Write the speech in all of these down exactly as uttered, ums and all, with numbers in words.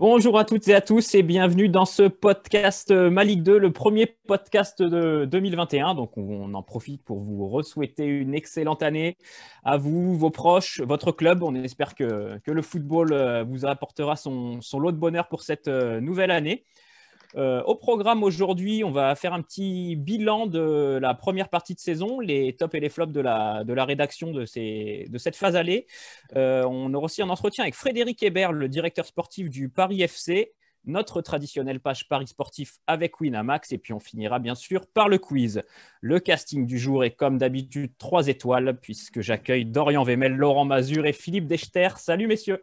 Bonjour à toutes et à tous et bienvenue dans ce podcast euh, Ma Ligue deux, le premier podcast de deux mille vingt et un. Donc on en profite pour vous souhaiter une excellente année à vous, vos proches, votre club. On espère que, que le football euh, vous apportera son, son lot de bonheur pour cette euh, nouvelle année. Euh, au programme aujourd'hui, on va faire un petit bilan de la première partie de saison, les tops et les flops de la, de la rédaction de, ces, de cette phase allée. Euh, on aura aussi un entretien avec Frédéric Hébert, le directeur sportif du Paris F C, notre traditionnelle page Paris Sportif avec Winamax, et puis on finira bien sûr par le quiz. Le casting du jour est comme d'habitude trois étoiles, puisque j'accueille Dorian Vémel, Laurent Mazur et Philippe Dechter. Salut messieurs.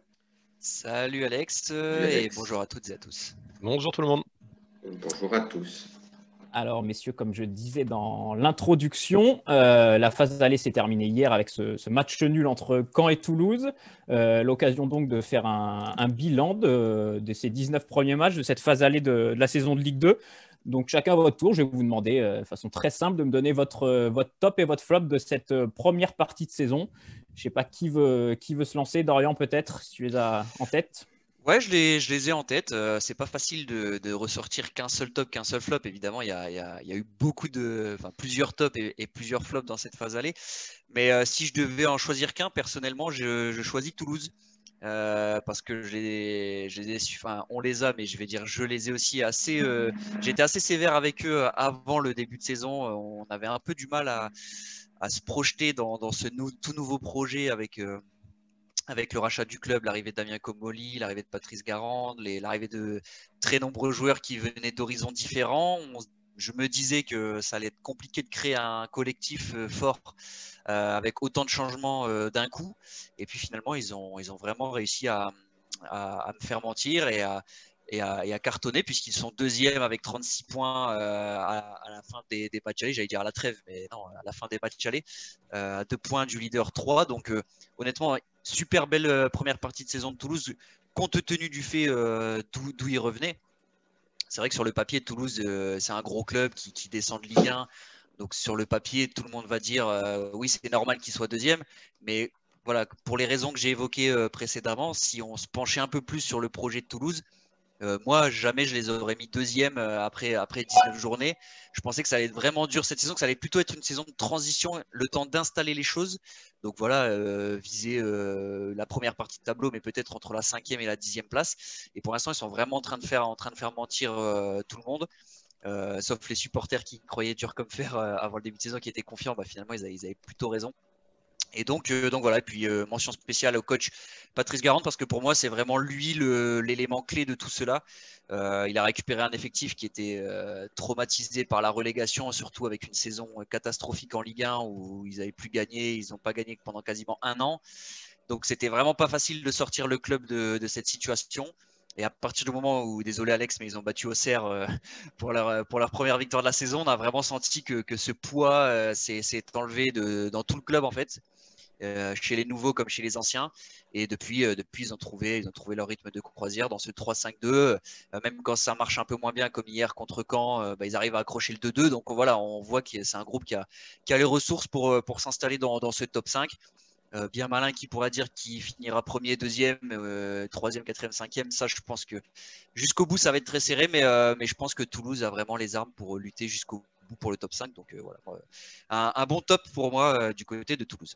Salut Alex, Salut et Alex. bonjour à toutes et à tous. Bonjour tout le monde. Bonjour à tous. Alors, messieurs, comme je disais dans l'introduction, euh, la phase allée s'est terminée hier avec ce, ce match nul entre Caen et Toulouse. Euh, l'occasion donc de faire un, un bilan de, de ces dix-neuf premiers matchs de cette phase allée de, de la saison de Ligue deux. Donc, chacun à votre tour, je vais vous demander euh, de façon très simple de me donner votre, euh, votre top et votre flop de cette euh, première partie de saison. Je ne sais pas qui veut, qui veut se lancer. Dorian, peut-être, si tu les as en tête. Ouais, je les, je les ai en tête. Euh, c'est pas facile de, de ressortir qu'un seul top, qu'un seul flop. Évidemment, il y a, il y a, il y a eu beaucoup de, enfin, plusieurs tops et, et plusieurs flops dans cette phase allée. Mais euh, si je devais en choisir qu'un, personnellement, je, je choisis Toulouse. Euh, parce que je les, je les ai, enfin, on les a, mais je vais dire, je les ai aussi assez. Euh, J'étais assez sévère avec eux avant le début de saison. On avait un peu du mal à, à se projeter dans, dans ce nou, tout nouveau projet avec. Euh, avec le rachat du club, l'arrivée de Damien Comolli, l'arrivée de Patrice Garande, l'arrivée de très nombreux joueurs qui venaient d'horizons différents. On, je me disais que ça allait être compliqué de créer un collectif euh, fort euh, avec autant de changements euh, d'un coup. Et puis finalement, ils ont, ils ont vraiment réussi à, à, à me faire mentir et à, et à, et à cartonner, puisqu'ils sont deuxièmes avec trente-six points euh, à, à la fin des, des matchs allés. J'allais dire à la trêve, mais non, à la fin des matchs allés, euh, à deux points du leader trois. Donc euh, honnêtement, super belle euh, première partie de saison de Toulouse, compte tenu du fait euh, d'où ils revenaient. C'est vrai que sur le papier, Toulouse, euh, c'est un gros club qui, qui descend de Ligue un. Donc sur le papier, tout le monde va dire euh, oui, c'est normal qu'il soit deuxième. Mais voilà, pour les raisons que j'ai évoquées euh, précédemment, si on se penchait un peu plus sur le projet de Toulouse, euh, moi, jamais je les aurais mis deuxième euh, après, après dix-neuf journées. Je pensais que ça allait être vraiment dur cette saison, que ça allait plutôt être une saison de transition, le temps d'installer les choses. Donc voilà, euh, viser euh, la première partie de tableau, mais peut-être entre la cinquième et la dixième place. Et pour l'instant, ils sont vraiment en train de faire, en train de faire mentir euh, tout le monde. Euh, sauf les supporters qui croyaient dur comme fer euh, avant le début de saison, qui étaient confiants. Bah, finalement, ils avaient, ils avaient plutôt raison. Et donc, euh, donc voilà, et puis euh, mention spéciale au coach Patrice Garande, parce que pour moi, c'est vraiment lui l'élément clé de tout cela. Euh, il a récupéré un effectif qui était euh, traumatisé par la relégation, surtout avec une saison catastrophique en Ligue un où ils n'avaient plus gagné, ils n'ont pas gagné pendant quasiment un an. Donc, c'était vraiment pas facile de sortir le club de, de cette situation. Et à partir du moment où, désolé Alex, mais ils ont battu Auxerre euh, pour, leur, pour leur première victoire de la saison, on a vraiment senti que, que ce poids euh, s'est enlevé de, dans tout le club en fait. Euh, chez les nouveaux comme chez les anciens. Et depuis, euh, depuis ils, ont trouvé, ils ont trouvé leur rythme de croisière dans ce trois cinq deux. Euh, même quand ça marche un peu moins bien, comme hier contre Caen, euh, bah, ils arrivent à accrocher le deux deux. Donc voilà, on voit que c'est un groupe qui a, qui a les ressources pour, pour s'installer dans, dans ce top cinq. Euh, bien malin qui pourra dire qui finira premier, deuxième, euh, troisième, quatrième, cinquième. Ça, je pense que jusqu'au bout, ça va être très serré. Mais, euh, mais je pense que Toulouse a vraiment les armes pour lutter jusqu'au bout pour le top cinq. Donc euh, voilà, un, un bon top pour moi euh, du côté de Toulouse.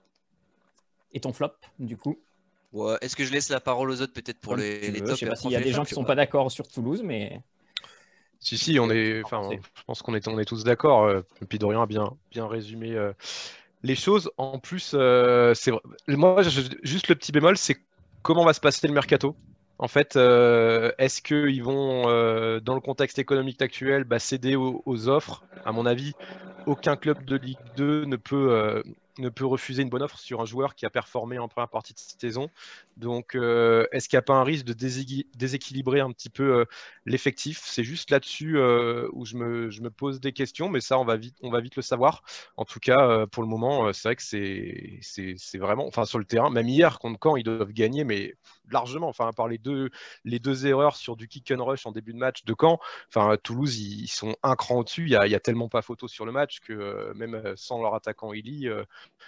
Et ton flop, du coup? Ouais, est-ce que je laisse la parole aux autres peut-être pour Comme les, tu les veux. tops? Je sais pas s'il y a des gens qui sont pas d'accord sur Toulouse, mais Si, si, on est, enfin, je pense qu'on est, on est tous d'accord. Euh, puis Dorian a bien, bien résumé euh, les choses. En plus, euh, c'est moi, je, juste le petit bémol, c'est comment va se passer le mercato. En fait, euh, est-ce qu'ils vont, euh, dans le contexte économique actuel, bah, céder aux, aux offres? À mon avis, aucun club de Ligue deux ne peut, euh, ne peut refuser une bonne offre sur un joueur qui a performé en première partie de saison. Donc, euh, est-ce qu'il n'y a pas un risque de déséquilibrer un petit peu euh, l'effectif? C'est juste là-dessus euh, où je me, je me pose des questions, mais ça, on va vite, on va vite le savoir. En tout cas, euh, pour le moment, euh, c'est vrai que c'est, c'est, c'est vraiment, enfin, sur le terrain, même hier contre Caen, ils doivent gagner, mais largement. Enfin, à part les deux, les deux erreurs sur du kick and rush en début de match de Caen, enfin, Toulouse, ils, ils sont un cran au-dessus. Il y a, il y a tellement pas photo sur le match que euh, même sans leur attaquant Eli, euh,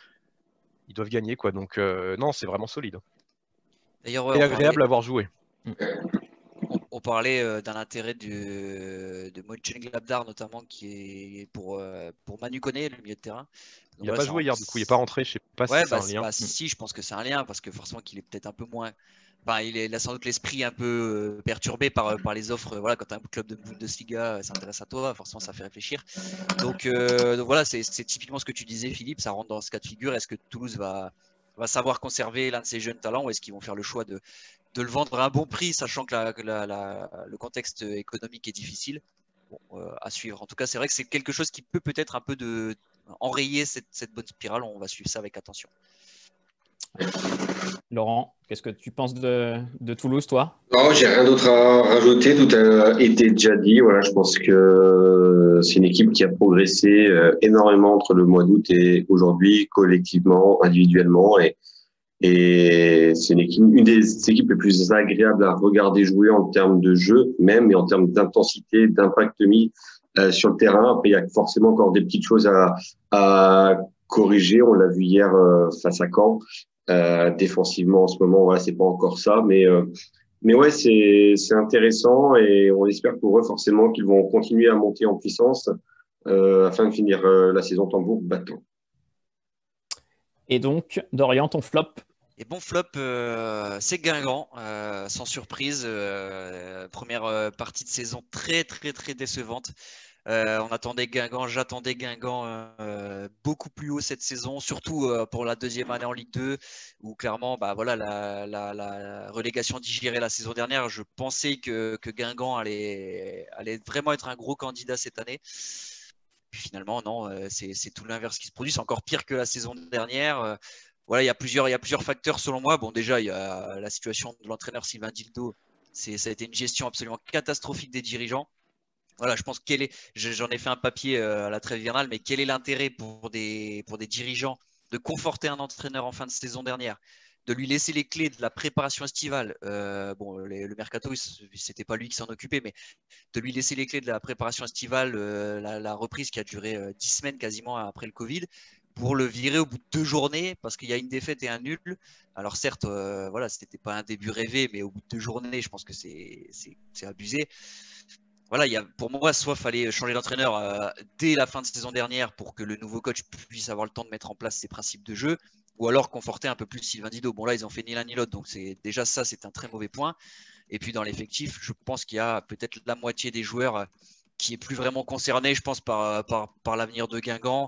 ils doivent gagner, quoi. Donc, euh, non, c'est vraiment solide. D'ailleurs, ouais, Et on agréable parlait, à avoir joué. on, on parlait euh, d'un intérêt de, de Mönchengladbach notamment qui est pour, euh, pour Manu Koné, le milieu de terrain. Donc, Il n'a voilà, pas ça joué en- hier, du coup, il n'est pas rentré. Je sais pas Ouais, si c'est bah, un lien. bah, si, je pense que c'est un lien parce que forcément qu'il est peut-être un peu moins. Enfin, il, est, il a sans doute l'esprit un peu euh, perturbé par, par les offres. Voilà, quand un club de Bundesliga s'intéresse à toi, forcément ça fait réfléchir. Donc, euh, donc voilà, c'est c'est typiquement ce que tu disais, Philippe. Ça rentre dans ce cas de figure. Est-ce que Toulouse va, va savoir conserver l'un de ses jeunes talents ou est-ce qu'ils vont faire le choix de, de le vendre à un bon prix, sachant que la, que la- la- le contexte économique est difficile? Bon, euh, à suivre. En tout cas, c'est vrai que c'est quelque chose qui peut peut-être un peu de, enrayer cette, cette bonne spirale. On va suivre ça avec attention. Laurent, qu'est-ce que tu penses de, de Toulouse, toi? Non, j'ai rien d'autre à rajouter. Tout a été déjà dit. Voilà, je pense que c'est une équipe qui a progressé euh, énormément entre le mois d'août et aujourd'hui, collectivement, individuellement. Et, et c'est une équipe, une des équipes les plus agréables à regarder jouer en termes de jeu, même, et en termes d'intensité, d'impact mis euh, sur le terrain. Après, il y a forcément encore des petites choses à, à corriger. On l'a vu hier euh, face à Caen. Euh, défensivement, en ce moment, voilà, c'est pas encore ça, mais euh, mais ouais, c'est c'est intéressant et on espère pour eux forcément qu'ils vont continuer à monter en puissance euh, afin de finir euh, la saison tambour battant. Et donc, Dorian, ton flop? Et bon flop, euh, c'est Guingamp, euh, sans surprise. Euh, première euh, partie de saison très très très décevante. Euh, on attendait Guingamp, j'attendais Guingamp euh, beaucoup plus haut cette saison, surtout euh, pour la deuxième année en Ligue deux, où clairement, bah voilà, la, la, la relégation digérée la saison dernière. Je pensais que, que Guingamp allait, allait vraiment être un gros candidat cette année. Puis finalement, non, euh, c'est c'est tout l'inverse qui se produit. C'est encore pire que la saison dernière. Euh, voilà, il y a plusieurs, il y a plusieurs facteurs selon moi. Bon, déjà, il y a la situation de l'entraîneur Sylvain Dildo. C'est, ça a été une gestion absolument catastrophique des dirigeants. Voilà, je pense quel est, j'en ai fait un papier euh, à la trêve hivernale, mais quel est l'intérêt pour des, pour des dirigeants de conforter un entraîneur en fin de saison dernière, de lui laisser les clés de la préparation estivale. Euh, bon, les, le mercato, c'était pas lui qui s'en occupait, mais de lui laisser les clés de la préparation estivale, euh, la, la reprise qui a duré euh, dix semaines quasiment après le Covid, pour le virer au bout de deux journées parce qu'il y a une défaite et un nul. Alors certes, euh, voilà, c'était pas un début rêvé, mais au bout de deux journées, je pense que c'est c'est abusé. Voilà, il y a, pour moi, soit fallait changer d'entraîneur euh, dès la fin de saison dernière pour que le nouveau coach puisse avoir le temps de mettre en place ses principes de jeu, ou alors conforter un peu plus Sylvain Didot. Bon là, ils ont fait ni l'un ni l'autre, donc c'est déjà ça, c'est un très mauvais point. Et puis dans l'effectif, je pense qu'il y a peut-être la moitié des joueurs qui est plus vraiment concerné, je pense, par, par, par l'avenir de Guingamp.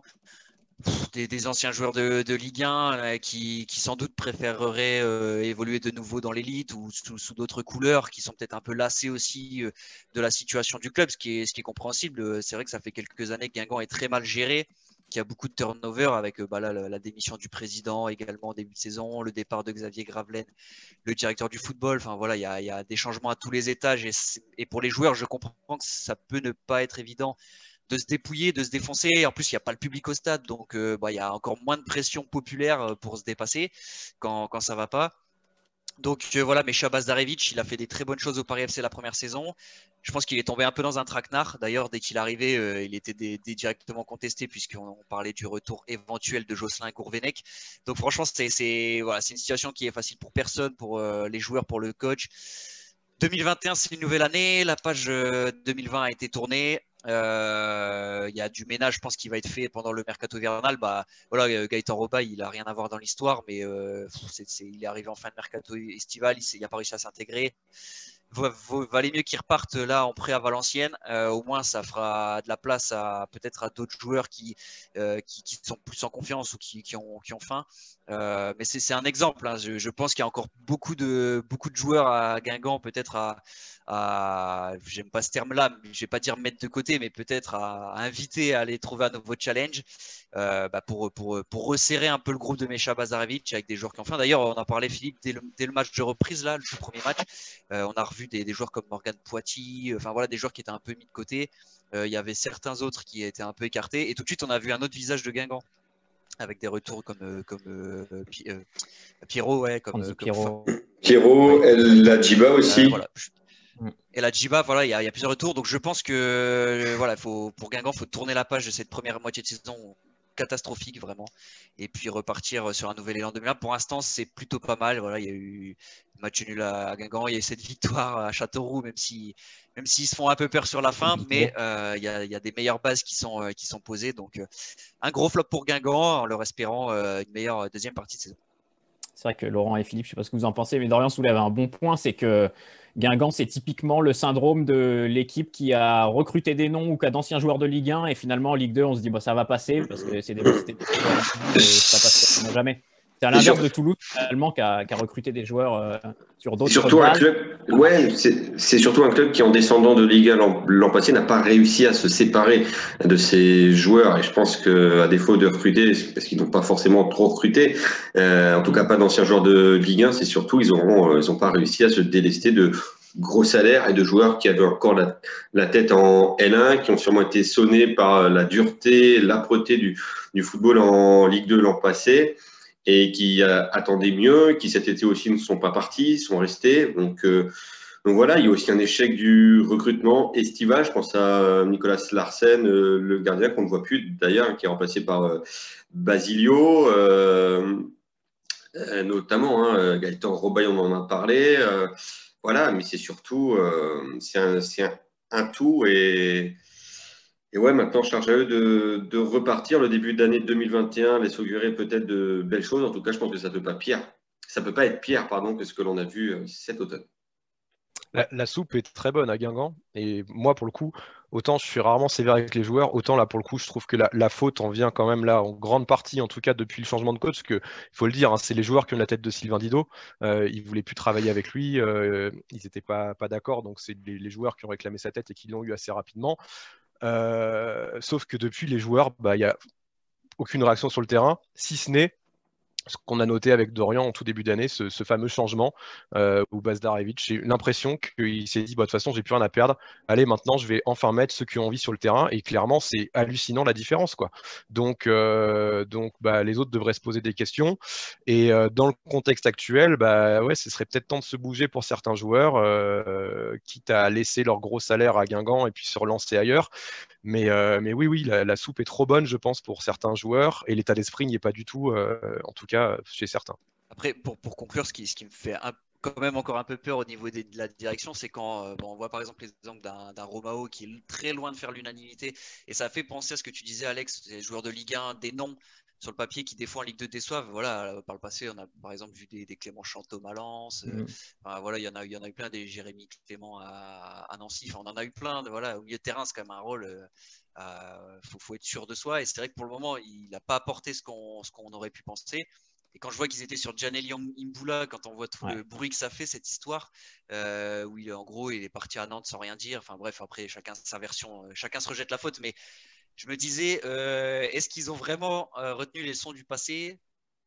Des, des anciens joueurs de, de Ligue un euh, qui, qui sans doute préféreraient euh, évoluer de nouveau dans l'élite ou sous, sous d'autres couleurs, qui sont peut-être un peu lassés aussi euh, de la situation du club, ce qui est, ce qui est compréhensible. C'est vrai que ça fait quelques années que Guingamp est très mal géré, qu'il y a beaucoup de turnover avec bah, là, la, la démission du président également en début de saison, le départ de Xavier Gravelaine, le directeur du football. Enfin voilà, il y a, il y a des changements à tous les étages et, et pour les joueurs, je comprends que ça peut ne pas être évident de se dépouiller, de se défoncer. En plus, il n'y a pas le public au stade, donc euh, bah, il y a encore moins de pression populaire pour se dépasser quand, quand ça ne va pas. Donc euh, voilà, mais Shabazz Darevic, il a fait des très bonnes choses au Paris F C la première saison. Je pense qu'il est tombé un peu dans un traquenard. D'ailleurs, dès qu'il est arrivé, euh, il était des, des directement contesté puisqu'on parlait du retour éventuel de Jocelyn Gourvenec. Donc franchement, c'est voilà, une situation qui est facile pour personne, pour euh, les joueurs, pour le coach. deux mille vingt et un, c'est une nouvelle année. La page euh, deux mille vingt a été tournée. Il euh, y a du ménage, je pense, qui va être fait pendant le mercato hivernal. Bah, voilà, Gaëtan Robaille, il n'a rien à voir dans l'histoire, mais euh, c'est, c'est, il est arrivé en fin de mercato estival, il n'a pas réussi à s'intégrer. Valait mieux qu'ils repartent là en prêt à Valenciennes. Euh, au moins, ça fera de la place à peut-être à d'autres joueurs qui, euh, qui, qui sont plus en confiance ou qui, qui, ont, qui ont faim. Euh, mais c'est un exemple. Hein. Je, je pense qu'il y a encore beaucoup de, beaucoup de joueurs à Guingamp, peut-être à, à j'aime pas ce terme-là, je vais pas dire mettre de côté, mais peut-être à, à inviter à aller trouver un nouveau challenge euh, bah pour, pour, pour resserrer un peu le groupe de Mecha Bazarevic avec des joueurs qui ont faim. D'ailleurs, on en parlait, Philippe, dès le, dès le match de reprise, là, le tout premier match, euh, on a revu des, des joueurs comme Morgan Poiti, enfin voilà, des joueurs qui étaient un peu mis de côté. Euh, il y avait certains autres qui étaient un peu écartés, et tout de suite, on a vu un autre visage de Guingamp avec des retours comme, comme euh, euh, Pierrot, ouais, comme, comme Pierrot, Pierrot, ouais. La Djiba aussi. Euh, voilà. Et la Djiba, voilà, il y, y a plusieurs retours. Donc je pense que voilà, faut, pour Guingamp, il faut tourner la page de cette première moitié de saison catastrophique vraiment. Et puis repartir sur un nouvel élan deux mille vingt. Pour l'instant, c'est plutôt pas mal. Voilà, il y a eu match nul à Guingamp, il y a eu cette victoire à Châteauroux, même si même s'ils se font un peu peur sur la fin, mais euh, il, y a, il y a des meilleures bases qui sont euh, qui sont posées. Donc euh, un gros flop pour Guingamp, en leur espérant euh, une meilleure deuxième partie de saison. C'est vrai que Laurent et Philippe, je ne sais pas ce que vous en pensez, mais Dorian soulève un bon point, c'est que Guingamp, c'est typiquement le syndrome de l'équipe qui a recruté des noms ou qui a d'anciens joueurs de Ligue un, et finalement, en Ligue deux, on se dit bah, ça va passer, parce que c'est des, c'était des joueurs et ça passe jamais. C'est à l'inverse de Toulouse, finalement, qui a, qui a recruté des joueurs euh, sur d'autres surtout bases. Un club, ouais, c'est, c'est surtout un club qui, en descendant de Ligue un l'an, l'an passé, n'a pas réussi à se séparer de ses joueurs. Et je pense qu'à défaut de recruter, parce qu'ils n'ont pas forcément trop recruté, euh, en tout cas pas d'anciens joueurs de Ligue un, c'est surtout ils n'ont euh, ils ont pas réussi à se délester de gros salaires et de joueurs qui avaient encore la, la tête en L un, qui ont sûrement été sonnés par la dureté, l'âpreté du, du football en Ligue deux l'an passé, et qui euh, attendaient mieux, qui cet été aussi ne sont pas partis, sont restés. Donc, euh, donc voilà, il y a aussi un échec du recrutement estival. Je pense à Nicolas Larsen, euh, le gardien qu'on ne voit plus d'ailleurs, qui est remplacé par euh, Basilio, euh, euh, notamment. Hein, Gaëtan Robaille, on en a parlé. Euh, voilà, mais c'est surtout euh, c'est un, c'est un, un tout et Et ouais, maintenant, charge à eux de, de repartir. Le début d'année deux mille vingt et un laisse augurer peut-être de belles choses. En tout cas, je pense que ça ne peut pas pire. Ça peut pas être pire, pardon, que ce que l'on a vu euh, cet automne. La, la soupe est très bonne à Guingamp. Et moi, pour le coup, autant je suis rarement sévère avec les joueurs, autant là, pour le coup, je trouve que la, la faute en vient quand même là, en grande partie, en tout cas depuis le changement de coach. Parce que, il faut le dire, hein, c'est les joueurs qui ont la tête de Sylvain Didot. Euh, ils ne voulaient plus travailler avec lui. Euh, ils n'étaient pas, pas d'accord. Donc, c'est les, les joueurs qui ont réclamé sa tête et qui l'ont eu assez rapidement. Euh, sauf que depuis, les joueurs, bah, il n'y a aucune réaction sur le terrain, si ce n'est ce qu'on a noté avec Dorian en tout début d'année, ce, ce fameux changement euh, où Bazdarevic, j'ai l'impression qu'il s'est dit bah, de toute façon, j'ai plus rien à perdre. Allez, maintenant, je vais enfin mettre ceux qui ont envie sur le terrain. Et clairement, c'est hallucinant la différence, quoi. Donc, euh, donc bah, les autres devraient se poser des questions. Et euh, dans le contexte actuel, bah, ouais, ce serait peut-être temps de se bouger pour certains joueurs, euh, quitte à laisser leur gros salaire à Guingamp et puis se relancer ailleurs. Mais, euh, mais oui, oui, la, la soupe est trop bonne, je pense, pour certains joueurs. Et l'état d'esprit n'y est pas du tout, euh, en tout cas, chez certains. Après, pour, pour conclure, ce qui, ce qui me fait un, quand même encore un peu peur au niveau des, de la direction, c'est quand euh, bon, on voit par exemple l'exemple d'un, d'un Romao qui est très loin de faire l'unanimité. Et ça fait penser à ce que tu disais, Alex, des joueurs de Ligue un, des noms sur le papier qui des fois en Ligue deux déçoivent. Voilà, par le passé, on a par exemple vu des, des Clément Chantôme à Lens. Euh, mm. enfin, voilà, il y en a, il y en a eu plein, des Jérémy Clément à, à Nancy. Enfin, on en a eu plein. De, voilà, au milieu de terrain, c'est quand même un rôle. Euh, euh, faut, faut être sûr de soi. Et c'est vrai que pour le moment, il n'a pas apporté ce qu'on, ce qu'on aurait pu penser. Et quand je vois qu'ils étaient sur Djaneli Imbula, quand on voit tout ouais. le bruit que ça fait, cette histoire, euh, où il, en gros, il est parti à Nantes sans rien dire. Enfin bref, après, chacun sa version, euh, chacun se rejette la faute. Mais je me disais, euh, est-ce qu'ils ont vraiment euh, retenu les leçons du passé ?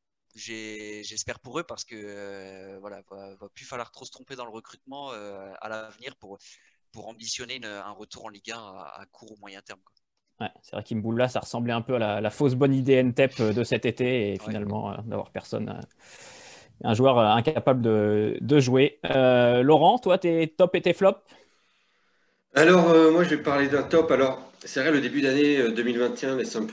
J'ai, J'espère pour eux parce que euh, voilà, va, va plus falloir trop se tromper dans le recrutement euh, à l'avenir pour, pour ambitionner une, un retour en Ligue un à, à court ou moyen terme, quoi. Ouais, c'est vrai qu'Imbula, ça ressemblait un peu à la, la fausse bonne idée N T E P de cet été et finalement ouais. euh, d'avoir personne, euh, un joueur euh, incapable de, de jouer. Euh, Laurent, toi, tes top et tes flops ? Alors, euh, moi, je vais parler d'un top. Alors, c'est vrai, le début d'année deux mille vingt et un laisse un peu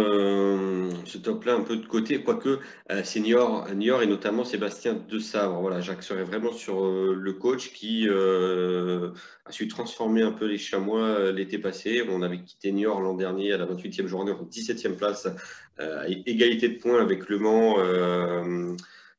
euh, ce top-là un peu de côté, quoique euh, c'est Niort, Niort et notamment Sébastien Desabre. Voilà, j'axerai vraiment sur euh, le coach qui euh, a su transformer un peu les Chamois euh, l'été passé. On avait quitté Niort l'an dernier à la vingt-huitième journée en dix-septième place, euh, égalité de points avec Le Mans. Euh,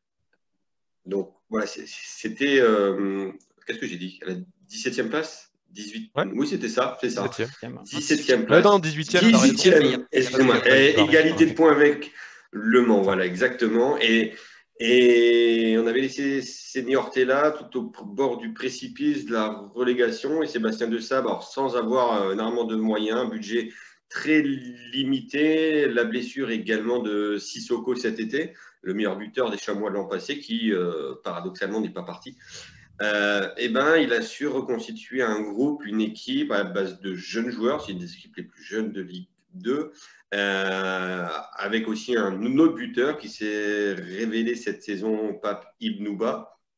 donc, voilà, c'était... Euh, qu'est-ce que j'ai dit ? À la dix-septième place ? dix-huit Ouais. Oui, c'était ça, c'est ça. dix-septième. dix-septième place. Ouais, non, dix-huitième. dix-huitième, excusez-moi. Égalité de points avec Le Mans, voilà, exactement. Et, et on avait laissé ces Niortais là, tout au bord du précipice de la relégation. Et Sébastien Desabre, alors, sans avoir énormément de moyens, un budget très limité, la blessure également de Sissoko cet été, le meilleur buteur des Chamois de l'an passé, qui, euh, paradoxalement, n'est pas parti. Euh, eh ben, il a su reconstituer un groupe, une équipe à base de jeunes joueurs, c'est une des équipes les plus jeunes de Ligue deux, euh, avec aussi un autre buteur qui s'est révélé cette saison, Pape Ibnouba,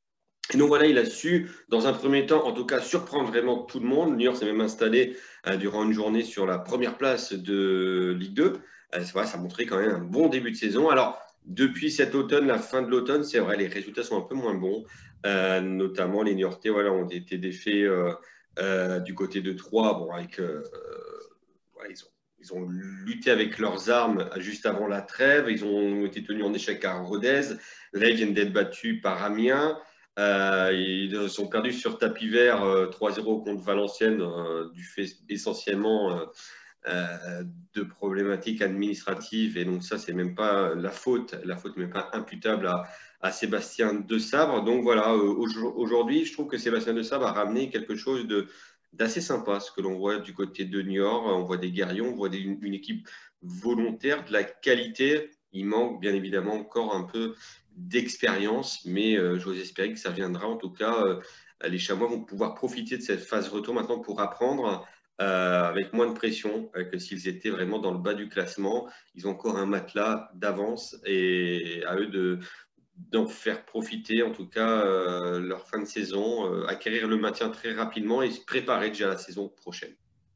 Et donc voilà, il a su, dans un premier temps, en tout cas, surprendre vraiment tout le monde. New York s'est même installé euh, durant une journée sur la première place de Ligue deux. Euh, c'est vrai, ça a montré quand même un bon début de saison. Alors, depuis cet automne, la fin de l'automne, c'est vrai, les résultats sont un peu moins bons. Euh, notamment, les New-Yorkais voilà, ont été défaits euh, euh, du côté de Troyes. Bon, avec, euh, ouais, ils, ont, ils ont lutté avec leurs armes juste avant la trêve. Ils ont été tenus en échec à Rodez. Là, ils viennent d'être battus par Amiens. Euh, ils sont perdus sur tapis vert euh, trois zéro contre Valenciennes euh, du fait essentiellement euh, euh, de problématiques administratives. Et donc ça, c'est même pas la faute. La faute n'est même pas imputable à, à Sébastien De Sabre. Donc voilà, euh, aujourd'hui, je trouve que Sébastien De Sabre a ramené quelque chose de d'assez sympa, ce que l'on voit du côté de New York. On voit des guerriers, on voit des, une, une équipe volontaire, de la qualité. Il manque bien évidemment encore un peu d'expérience, mais euh, j'ose espérer que ça viendra. En tout cas, euh, les Chamois vont pouvoir profiter de cette phase retour maintenant pour apprendre euh, avec moins de pression euh, que s'ils étaient vraiment dans le bas du classement. Ils ont encore un matelas d'avance et à eux de d'en faire profiter, en tout cas, euh, leur fin de saison, euh, acquérir le maintien très rapidement et se préparer déjà à la saison prochaine.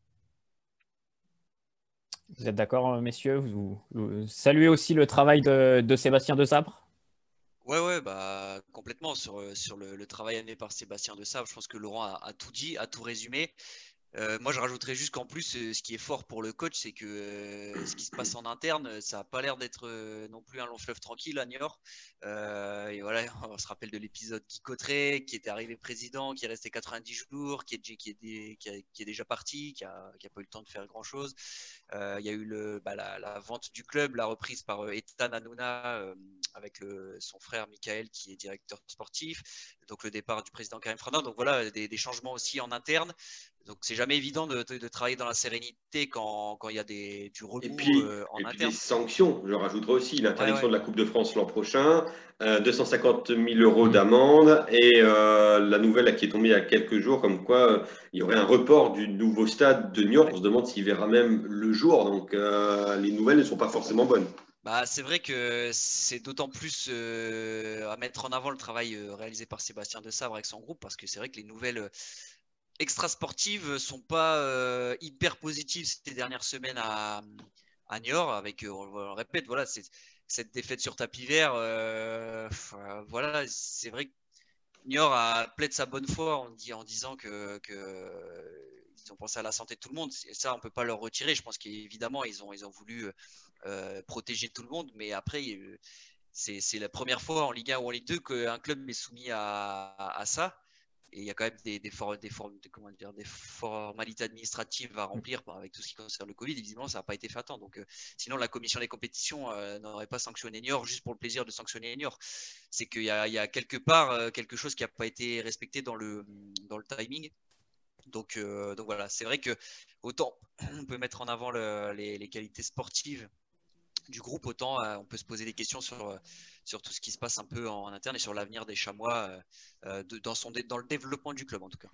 Vous êtes d'accord, messieurs? vous, vous saluez aussi le travail de, de Sébastien De Sabre? Ouais, ouais, bah complètement sur, sur le, le travail amené par Sébastien De Sabre. Je pense que Laurent a, a tout dit, a tout résumé. Euh, moi, je rajouterais juste qu'en plus, euh, ce qui est fort pour le coach, c'est que euh, ce qui se passe en interne, ça n'a pas l'air d'être euh, non plus un long fleuve tranquille à Niort. Euh, et voilà, on se rappelle de l'épisode Guy Cotteret, qui était arrivé président, qui est resté quatre-vingt-dix jours, qui est, qui est, qui est, qui est déjà parti, qui n'a qui a pas eu le temps de faire grand-chose. Euh, il y a eu le, bah, la, la vente du club, la reprise par euh, Ethan Hanouna euh, avec le, son frère Michael, qui est directeur sportif. Donc le départ du président Karim Frana. Donc voilà, des, des changements aussi en interne. Donc, c'est jamais évident de, de, de travailler dans la sérénité quand, quand il y a des, du remous Et puis, euh, en et puis interne. des sanctions, je rajouterai aussi Ouais, l'interdiction ouais. de la Coupe de France l'an prochain, euh, deux cent cinquante mille euros d'amende et euh, la nouvelle là, qui est tombée il y a quelques jours, comme quoi euh, il y aurait un report du nouveau stade de Niort. On se demande s'il verra même le jour. Donc, euh, les nouvelles ne sont pas forcément bonnes. Bah, c'est vrai que c'est d'autant plus euh, à mettre en avant le travail euh, réalisé par Sébastien De Sabre avec son groupe, parce que c'est vrai que les nouvelles euh, extra-sportives sont pas euh, hyper positives ces dernières semaines à, à Niort, avec, euh, on le répète, voilà, c'est, cette défaite sur tapis vert, euh, euh, voilà, c'est vrai que Niort a plaidé sa bonne foi en, dit, en disant que, que ils ont pensé à la santé de tout le monde. Et ça, on ne peut pas leur retirer. Je pense qu'évidemment, ils ont, ils ont voulu euh, protéger tout le monde. Mais après, c'est, c'est la première fois en Ligue un ou en Ligue deux qu'un club est soumis à, à, à ça. Et il y a quand même des, des, for, des, for, des, comment dire, des formalités administratives à remplir avec tout ce qui concerne le Covid. Et visiblement, ça n'a pas été fait à temps. Donc, euh, sinon, la commission des compétitions euh, n'aurait pas sanctionné Niort juste pour le plaisir de sanctionner Niort. C'est qu'il y a, il y a quelque part euh, quelque chose qui n'a pas été respecté dans le, dans le timing. Donc, euh, donc voilà, c'est vrai que autant on peut mettre en avant le, les, les qualités sportives du groupe, autant euh, on peut se poser des questions sur, euh, sur tout ce qui se passe un peu en, en interne et sur l'avenir des Chamois euh, de, dans, son, dans le développement du club en tout cas.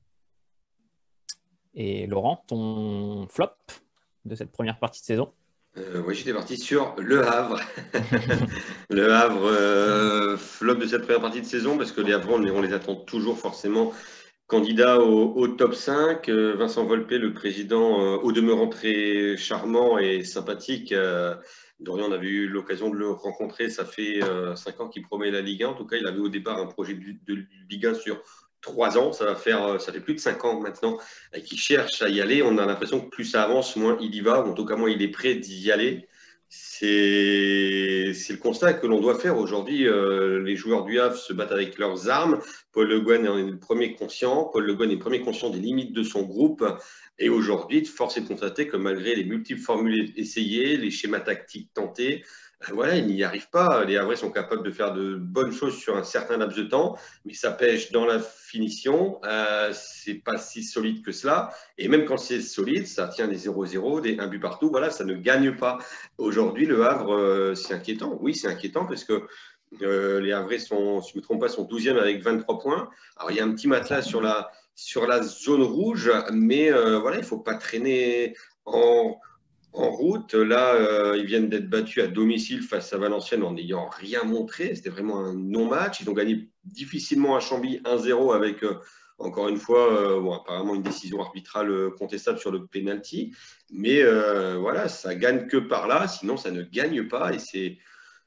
Et Laurent, ton flop de cette première partie de saison? Euh, oui, j'étais parti sur Le Havre. Le Havre, euh, flop de cette première partie de saison, parce que les Havres, on, on les attend toujours forcément candidats au, au top cinq. Euh, Vincent Volpe, le président, euh, au demeurant très charmant et sympathique. Euh, Dorian, on avait eu l'occasion de le rencontrer. Ça fait euh, cinq ans qu'il promet la Ligue un. En tout cas, il avait au départ un projet de, de Ligue un sur trois ans. Ça va faire, ça fait plus de cinq ans maintenant qu'il cherche à y aller. On a l'impression que plus ça avance, moins il y va. En tout cas, moins il est prêt d'y aller. C'est le constat que l'on doit faire aujourd'hui. Euh, les joueurs du Havre se battent avec leurs armes. Paul Le Guen est le premier conscient. Paul Le Guen est le premier conscient des limites de son groupe. Et aujourd'hui, force est de constater que malgré les multiples formules essayées, les schémas tactiques tentés, voilà, ils n'y arrivent pas. Les Havrais sont capables de faire de bonnes choses sur un certain laps de temps, mais ça pêche dans la finition. Euh, c'est pas si solide que cela. Et même quand c'est solide, ça tient des zéro zéro, des un but partout. Voilà, ça ne gagne pas. Aujourd'hui, le Havre, euh, c'est inquiétant. Oui, c'est inquiétant parce que euh, les Havrais sont, si je ne me trompe pas, sont douzième avec vingt-trois points. Alors, il y a un petit matelas sur la, sur la zone rouge, mais euh, voilà, il ne faut pas traîner en En route, là, euh, ils viennent d'être battus à domicile face à Valenciennes en n'ayant rien montré. C'était vraiment un non-match. Ils ont gagné difficilement à Chambly un zéro avec, euh, encore une fois, euh, bon, apparemment une décision arbitrale euh, contestable sur le penalty. Mais euh, voilà, ça gagne que par là, sinon ça ne gagne pas. Et c'est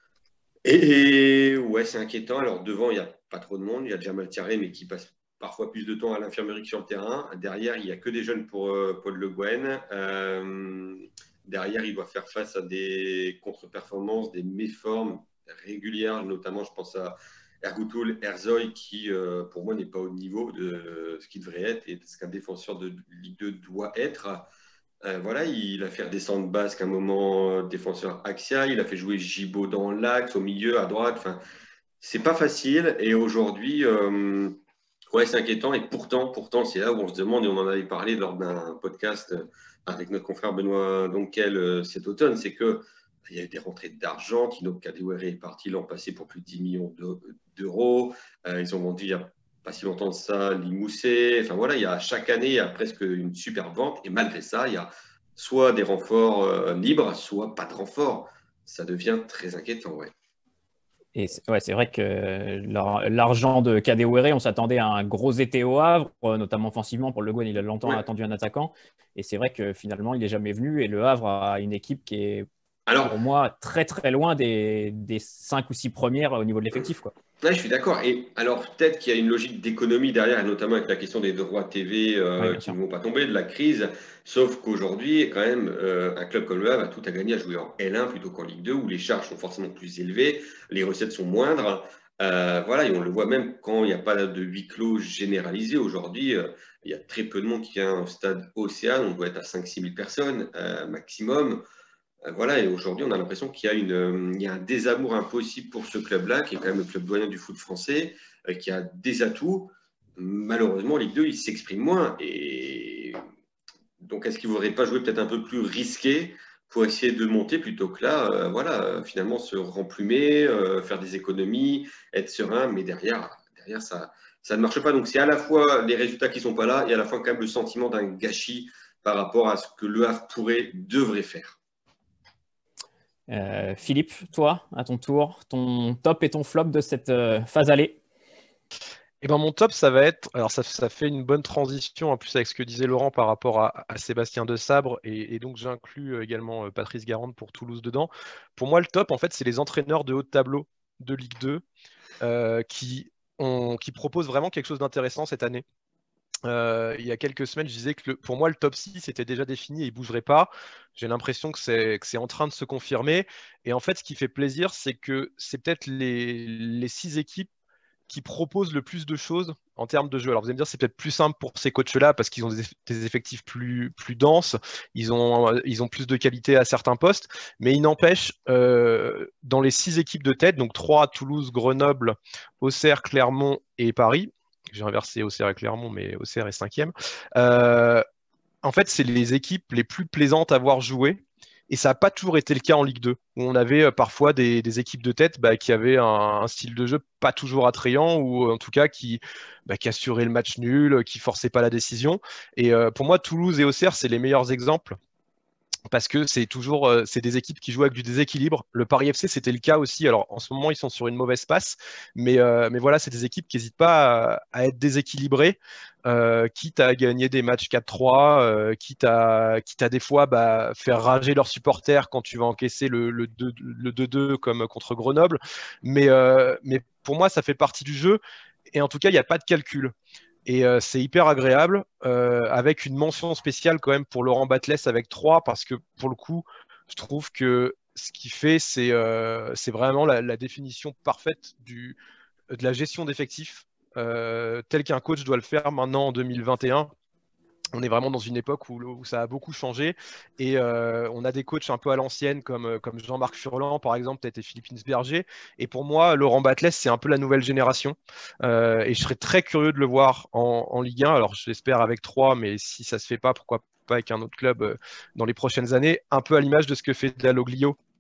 et, et ouais, c'est inquiétant. Alors devant, il n'y a pas trop de monde. Il y a Jamal Thierry, mais qui passe parfois plus de temps à l'infirmerie que sur le terrain. Derrière, il n'y a que des jeunes pour euh, Paul Le Guen. Euh, derrière, il doit faire face à des contre-performances, des méformes régulières, notamment, je pense à Ergoutoul Erzoy, qui, euh, pour moi, n'est pas au niveau de ce qu'il devrait être et ce qu'un défenseur de Ligue deux doit être. Euh, voilà, il a fait redescendre Basque un moment euh, défenseur axial, il a fait jouer Gibaud dans l'axe, au milieu, à droite. Enfin, c'est pas facile. Et aujourd'hui, euh, ouais, c'est inquiétant. Et pourtant, pourtant, c'est là où on se demande, et on en avait parlé lors d'un podcast avec notre confrère Benoît Donquel euh, cet automne, c'est que il y a eu des rentrées d'argent. Tino Kadewere est parti l'an passé pour plus de dix millions d'euros. Euh, ils ont vendu il n'y a pas si longtemps de ça Limoussé. Enfin voilà, il y a, chaque année, il y a presque une super vente. Et malgré ça, il y a soit des renforts euh, libres, soit pas de renforts. Ça devient très inquiétant, ouais. Et c'est ouais, c'est vrai que l'ar- l'argent de Kadewere, on s'attendait à un gros été au Havre, euh, notamment offensivement pour Le Guen, il a longtemps Ouais. attendu un attaquant. Et c'est vrai que finalement, il n'est jamais venu. Et Le Havre a une équipe qui est, Alors, pour moi, très très loin des, des cinq ou six premières au niveau de l'effectif, quoi. ouais, je suis d'accord. Et alors, peut-être qu'il y a une logique d'économie derrière, et notamment avec la question des droits T V Oui, euh, bien qui sûr. ne vont pas tomber, de la crise. Sauf qu'aujourd'hui, quand même, euh, un club comme Le Havre a tout à gagner à jouer en L un plutôt qu'en Ligue deux, où les charges sont forcément plus élevées, les recettes sont moindres. Euh, voilà, et on le voit même quand il n'y a pas de huis clos généralisé. Aujourd'hui, euh, il y a très peu de monde qui vient au stade Océane. On doit être à cinq six mille personnes euh, maximum. Euh, Voilà, et aujourd'hui, on a l'impression qu'il y a, une, euh, il y a un désamour impossible pour ce club-là, qui est quand même le club doyen du foot français, euh, qui a des atouts. Malheureusement, en Ligue deux, il s'exprime moins. Et donc, est-ce qu'il ne faudrait pas jouer peut-être un peu plus risqué pour essayer de monter plutôt que là, euh, voilà, euh, finalement, se remplumer, euh, faire des économies, être serein, mais derrière, derrière ça, ça ne marche pas. Donc, c'est à la fois les résultats qui ne sont pas là et à la fois quand même le sentiment d'un gâchis par rapport à ce que Le Havre pourrait, devrait faire. Euh, Philippe, toi, à ton tour, ton top et ton flop de cette euh, phase aller. Et ben mon top, ça va être. Alors, ça, ça fait une bonne transition en plus avec ce que disait Laurent par rapport à, à Sébastien de Sabre. Et, et donc, j'inclus également euh, Patrice Garande pour Toulouse dedans. Pour moi, le top, en fait, c'est les entraîneurs de haut de tableau de Ligue deux euh, qui, ont, qui proposent vraiment quelque chose d'intéressant cette année. Euh, il y a quelques semaines, je disais que le, pour moi, le top six était déjà défini et il ne bougerait pas. J'ai l'impression que c'est, que c'est en train de se confirmer. Et en fait, ce qui fait plaisir, c'est que c'est peut-être les, les six équipes qui proposent le plus de choses en termes de jeu. Alors vous allez me dire, c'est peut-être plus simple pour ces coachs-là parce qu'ils ont des, des effectifs plus, plus denses, ils ont, ils ont plus de qualité à certains postes, mais il n'empêche, euh, dans les six équipes de tête, donc trois, Toulouse, Grenoble, Auxerre, Clermont et Paris, j'ai inversé Auxerre et Clermont, mais Auxerre est cinquième, euh, en fait, c'est les équipes les plus plaisantes à voir jouer. Et ça n'a pas toujours été le cas en Ligue deux, où on avait euh, parfois des, des équipes de tête bah, qui avaient un, un, style de jeu pas toujours attrayant, ou en tout cas qui, bah, qui assuraient le match nul, qui forçaient pas la décision. Et euh, pour moi, Toulouse et Auxerre, c'est les meilleurs exemples. Parce que c'est toujours euh, c'est des équipes qui jouent avec du déséquilibre. Le Paris F C, c'était le cas aussi. Alors en ce moment, ils sont sur une mauvaise passe, mais, euh, mais voilà, c'est des équipes qui n'hésitent pas à, à être déséquilibrées, euh, quitte à gagner des matchs quatre trois, euh, quitte, à, quitte à des fois bah, faire rager leurs supporters quand tu vas encaisser le, le deux deux comme contre Grenoble. Mais, euh, mais pour moi, ça fait partie du jeu. Et en tout cas, il n'y a pas de calcul. Et euh, c'est hyper agréable, euh, avec une mention spéciale quand même pour Laurent Batles avec trois, parce que pour le coup, je trouve que ce qu'il fait, c'est euh, c'est vraiment la, la définition parfaite du, de la gestion d'effectifs, euh, tel qu'un coach doit le faire maintenant en deux mille vingt et un. On est vraiment dans une époque où, où ça a beaucoup changé et euh, on a des coachs un peu à l'ancienne comme, comme Jean-Marc Furlan par exemple, peut-être et Philippe Insberger. Et pour moi, Laurent Batles, c'est un peu la nouvelle génération. Euh, et je serais très curieux de le voir en, en Ligue un. Alors je l'espère avec trois, mais si ça se fait pas, pourquoi pas avec un autre club euh, dans les prochaines années, un peu à l'image de ce que fait Dalloglio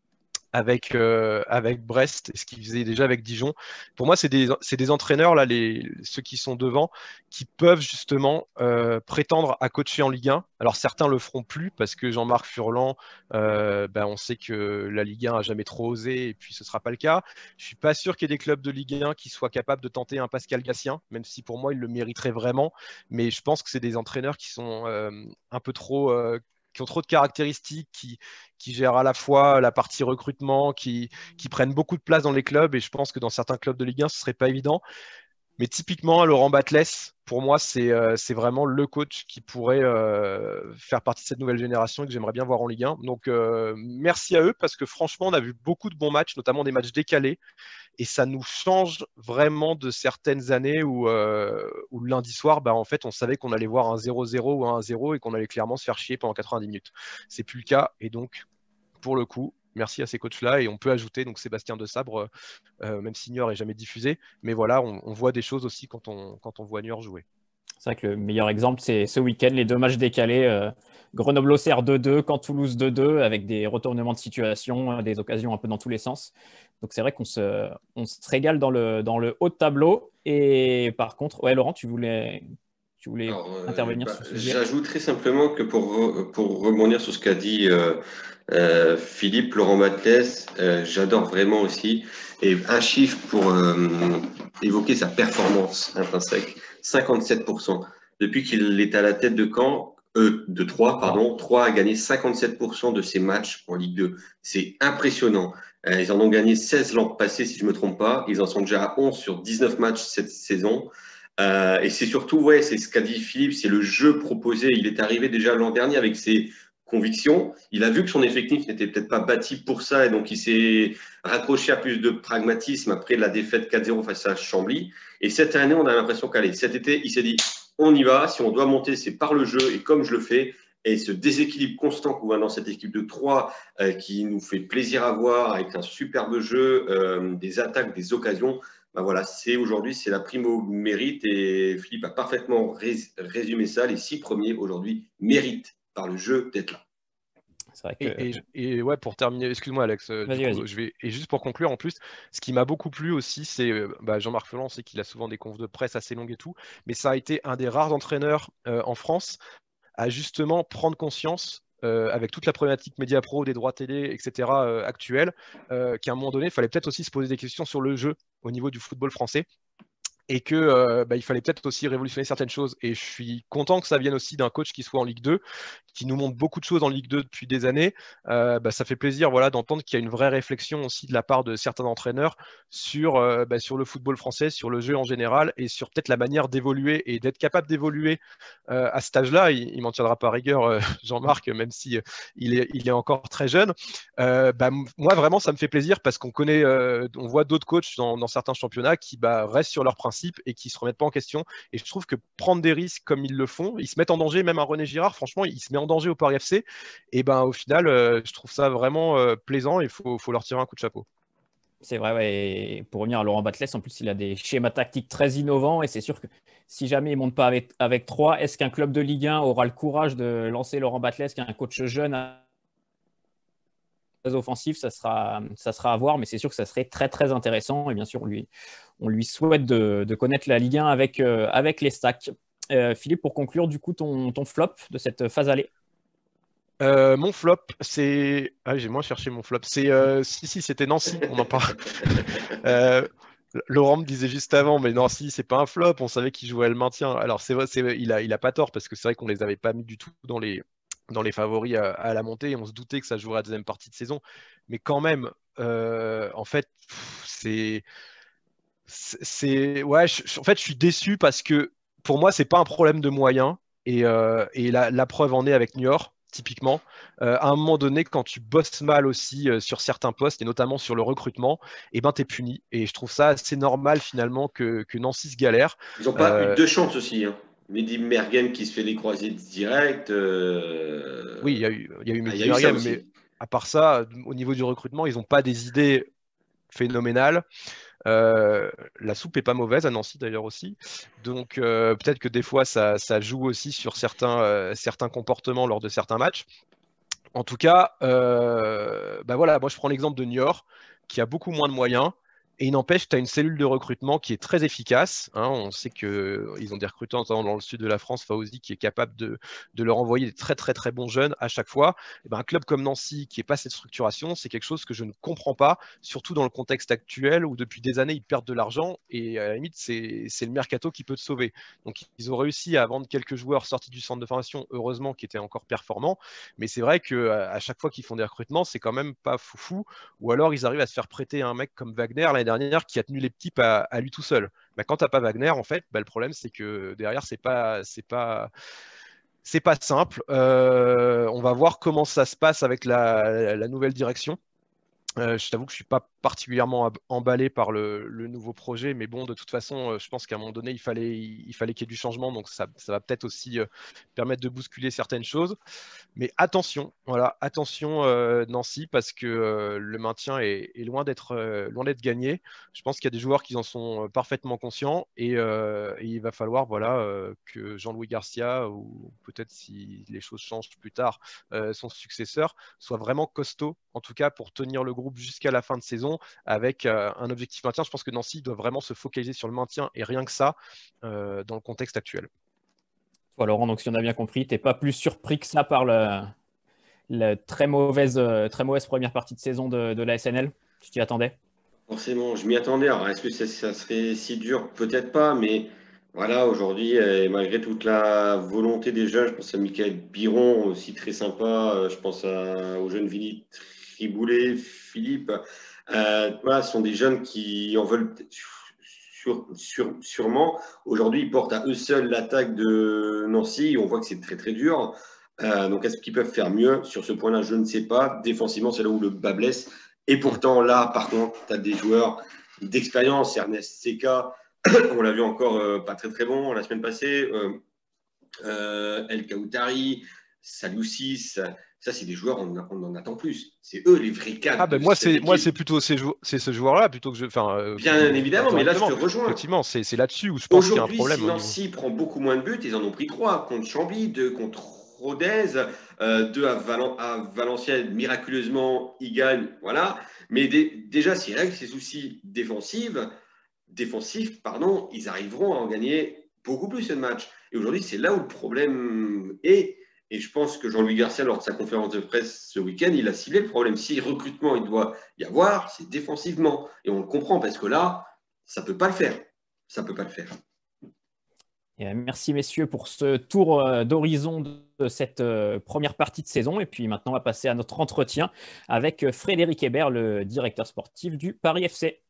avec, euh, avec Brest, ce qu'ils faisaient déjà avec Dijon. Pour moi, c'est des, c'est des entraîneurs, là, les, ceux qui sont devant, qui peuvent justement euh, prétendre à coacher en Ligue un. Alors certains le feront plus parce que Jean-Marc Furlan, euh, ben, on sait que la Ligue un a jamais trop osé et puis ce ne sera pas le cas. Je suis pas sûr qu'il y ait des clubs de Ligue un qui soient capables de tenter un Pascal Gatien, même si pour moi il le mériterait vraiment. Mais je pense que c'est des entraîneurs qui sont euh, un peu trop, euh, qui ont trop de caractéristiques, qui, qui gèrent à la fois la partie recrutement, qui, qui prennent beaucoup de place dans les clubs. Et je pense que dans certains clubs de Ligue un, ce serait pas évident. Mais typiquement, Laurent Batles, pour moi, c'est euh, c'est vraiment le coach qui pourrait euh, faire partie de cette nouvelle génération et que j'aimerais bien voir en Ligue un. Donc, euh, merci à eux parce que franchement, on a vu beaucoup de bons matchs, notamment des matchs décalés. Et ça nous change vraiment de certaines années où, euh, où le lundi soir, bah, en fait, on savait qu'on allait voir un zéro zéro ou un un zéro et qu'on allait clairement se faire chier pendant quatre-vingt-dix minutes. C'est plus le cas. Et donc, pour le coup, merci à ces coachs-là. Et on peut ajouter donc Sébastien Desabre, euh, même si Niort n'est jamais diffusé. Mais voilà, on, on voit des choses aussi quand on, quand on voit Niort jouer. C'est vrai que le meilleur exemple, c'est ce week-end, les deux matchs décalés. Euh, Grenoble-Auxerre deux deux, Caen Toulouse deux deux, avec des retournements de situation, des occasions un peu dans tous les sens. Donc c'est vrai qu'on se, on se régale dans le, dans le haut de tableau. Et par contre, ouais, Laurent, tu voulais, tu voulais Alors, euh, intervenir bah, sur ce sujet. j'ajoute très simplement que pour, re- pour rebondir sur ce qu'a dit euh, euh, Philippe, Laurent Batles, euh, j'adore vraiment aussi. Et un chiffre pour euh, évoquer sa performance intrinsèque, cinquante-sept pour cent. Depuis qu'il est à la tête de Caen, euh, de Troyes, pardon, Troyes a gagné cinquante-sept pour cent de ses matchs en Ligue deux. C'est impressionnant. Euh, ils en ont gagné seize l'an passé, si je ne me trompe pas. Ils en sont déjà à onze sur dix-neuf matchs cette saison. Euh, et c'est surtout, ouais, c'est ce qu'a dit Philippe, c'est le jeu proposé. Il est arrivé déjà l'an dernier avec ses convictions. Il a vu que son effectif n'était peut-être pas bâti pour ça et donc il s'est raccroché à plus de pragmatisme après la défaite quatre zéro face à Chambly. Et cette année, on a l'impression qu'allez, cet été, il s'est dit, on y va. Si on doit monter, c'est par le jeu et comme je le fais. Et ce déséquilibre constant qu'on voit dans cette équipe de Troyes euh, qui nous fait plaisir à voir avec un superbe jeu, euh, des attaques, des occasions. Ben voilà, c'est aujourd'hui, c'est la prime au mérite et Philippe a parfaitement rés- résumé ça. Les six premiers aujourd'hui méritent par le jeu d'être là. C'est vrai que... Et, et, et ouais, pour terminer, excuse-moi Alex, euh, du Vas-y, coup, vas-y. je vais, et juste pour conclure en plus, ce qui m'a beaucoup plu aussi, c'est euh, bah, Jean-Marc Furlan, on sait qu'il a souvent des confs de presse assez longues et tout, mais ça a été un des rares entraîneurs euh, en France à justement prendre conscience, euh, avec toute la problématique média pro, des droits télé, et cetera, euh, actuelle, euh, qu'à un moment donné, il fallait peut-être aussi se poser des questions sur le jeu au niveau du football français. Et que euh, bah, il fallait peut-être aussi révolutionner certaines choses. Et je suis content que ça vienne aussi d'un coach qui soit en Ligue deux, qui nous montre beaucoup de choses en Ligue deux depuis des années. Euh, bah, ça fait plaisir, voilà, d'entendre qu'il y a une vraie réflexion aussi de la part de certains entraîneurs sur, euh, bah, sur le football français, sur le jeu en général, et sur peut-être la manière d'évoluer et d'être capable d'évoluer euh, à cet âge-là. Il, il m'en tiendra par rigueur, euh, Jean-Marc, même si euh, il, est, il est encore très jeune. Euh, bah, moi, vraiment, ça me fait plaisir parce qu'on connaît, euh, on voit d'autres coachs dans, dans certains championnats qui bah, restent sur leurs principes et qui se remettent pas en question. Et je trouve que prendre des risques comme ils le font, ils se mettent en danger. Même un René Girard, franchement, il se met en danger au Paris F C. Et ben au final, euh, je trouve ça vraiment euh, plaisant et il faut, faut leur tirer un coup de chapeau. C'est vrai, ouais. Et pour revenir à Laurent Batles, en plus, il a des schémas tactiques très innovants. Et c'est sûr que si jamais il ne monte pas avec, avec trois, est-ce qu'un club de Ligue un aura le courage de lancer Laurent Batles, qui est un coach jeune très offensif, ça sera, ça sera à voir, mais c'est sûr que ça serait très très intéressant. Et bien sûr, on lui, on lui souhaite de, de connaître la Ligue un avec, euh, avec les stacks. Euh, Philippe, pour conclure, du coup, ton, ton flop de cette phase aller. Euh, mon flop, c'est. Ah, j'ai moins cherché mon flop. C'est. Euh... Si, si, c'était Nancy, on en parle. euh... Laurent me disait juste avant, mais Nancy, c'est pas un flop, on savait qu'il jouait le maintien. Alors, c'est vrai, c'est... Il, a, il a pas tort, parce que c'est vrai qu'on les avait pas mis du tout dans les, dans les favoris à, à la montée, et on se doutait que ça jouerait à la deuxième partie de saison. Mais quand même, euh, en fait, pff, c'est. C'est. Ouais, je- en fait, je suis déçu parce que pour moi, c'est pas un problème de moyens, et, euh, et la, la preuve en est avec Niort. Typiquement, Euh, à un moment donné, quand tu bosses mal aussi euh, sur certains postes, et notamment sur le recrutement, eh ben, tu es puni. Et je trouve ça assez normal finalement que, que Nancy se galère. Ils n'ont pas eu Euh, de chance aussi. Hein. Mehdi Mergen qui se fait des croisés directs. oui, Euh... il y a eu, il y a eu Ah, il y Mehdi a eu ça Meriem, mais aussi. à part ça, au niveau du recrutement, ils n'ont pas des idées phénoménales. Euh, la soupe est pas mauvaise à Nancy d'ailleurs aussi. Donc euh, peut-être que des fois ça, ça joue aussi sur certains, euh, certains comportements lors de certains matchs. En tout cas, euh, bah voilà, moi je prends l'exemple de Niort, qui a beaucoup moins de moyens. Et il n'empêche, tu as une cellule de recrutement qui est très efficace. Hein. On sait qu'ils ont des recruteurs notamment dans le sud de la France, Fauzi, qui est capable de, de leur envoyer des très très très bons jeunes à chaque fois. Et ben, un club comme Nancy, qui n'est pas cette structuration, c'est quelque chose que je ne comprends pas, surtout dans le contexte actuel où depuis des années, ils perdent de l'argent et à la limite, c'est, c'est le mercato qui peut te sauver. Donc, ils ont réussi à vendre quelques joueurs sortis du centre de formation, heureusement, qui étaient encore performants. Mais c'est vrai qu'à chaque fois qu'ils font des recrutements, c'est quand même pas foufou. Ou alors, ils arrivent à se faire prêter un mec comme Wagner l'année dernière qui a tenu les petits à, à lui tout seul. Bah, quand tu n'as pas Wagner, en fait, bah, le problème, c'est que derrière, c'est pas, c'est pas, c'est pas simple. Euh, on va voir comment ça se passe avec la, la nouvelle direction. Euh, je t'avoue que je suis pas particulièrement emballé par le, le, nouveau projet, mais bon, de toute façon, euh, je pense qu'à un moment donné, il fallait, il fallait qu'il y ait du changement, donc ça, ça va peut-être aussi euh, permettre de bousculer certaines choses. Mais attention, voilà, attention euh, Nancy, parce que euh, le maintien est, est loin d'être euh, loin d'être gagné. Je pense qu'il y a des joueurs qui en sont parfaitement conscients et, euh, et il va falloir voilà euh, que Jean-Louis Garcia ou peut-être si les choses changent plus tard, euh, son successeur soit vraiment costaud, en tout cas pour tenir le groupe jusqu'à la fin de saison avec euh, un objectif maintien. Je pense que Nancy doit vraiment se focaliser sur le maintien et rien que ça euh, dans le contexte actuel. Toi, Laurent, donc si on a bien compris, tu n'es pas plus surpris que ça par le, la très mauvaise, euh, très mauvaise première partie de saison de, de la S N L? Tu t'y attendais? Forcément, je m'y attendais. Alors, est-ce que ça, ça serait si dur? Peut-être pas, mais voilà, aujourd'hui, euh, malgré toute la volonté des jeunes, je pense à Michael Biron, aussi très sympa. euh, Je pense à, au jeune Vinny Triboulet, Philippe. Euh, voilà, ce sont des jeunes qui en veulent sur, sur, sûrement. Aujourd'hui, ils portent à eux seuls l'attaque de Nancy. On voit que c'est très, très dur. Euh, donc, est-ce qu'ils peuvent faire mieux? Sur ce point-là, je ne sais pas. Défensivement, c'est là où le bas blesse. Et pourtant, là, par contre, tu as des joueurs d'expérience. Ernest Seka, on l'a vu encore euh, pas très très bon la semaine passée. Euh, euh, El Kaoutari, Saloussis, ça, ça c'est des joueurs, on, on en attend plus. C'est eux les vrais cadres Ah ben de moi cette c'est équipe. moi c'est plutôt ces jou- c'est ce joueur-là plutôt que je enfin euh, Bien évidemment, mais là je directement. te rejoins. Effectivement, c'est c'est là-dessus où je pense qu'il y a un Aujourd'hui, si problème au niveau. Nancy prend beaucoup moins de buts, ils en ont pris trois contre Chambly, deux contre Rodez, euh, deux à, Valen à Valenciennes. Miraculeusement, ils gagnent, voilà. Mais dé déjà, s'ils règlent ces soucis défensifs, défensifs, pardon, ils arriveront à en gagner beaucoup plus de matchs. Et aujourd'hui, c'est là où le problème est. Et je pense que Jean-Louis Garcia, lors de sa conférence de presse ce week-end, il a ciblé le problème. Si recrutement il doit y avoir, c'est défensivement. Et on le comprend parce que là, ça ne peut pas le faire. Ça ne peut pas le faire. Et merci messieurs pour ce tour euh, d'horizon de cette euh, première partie de saison. Et puis maintenant, on va passer à notre entretien avec euh, Frédéric Hébert, le directeur sportif du Paris F C.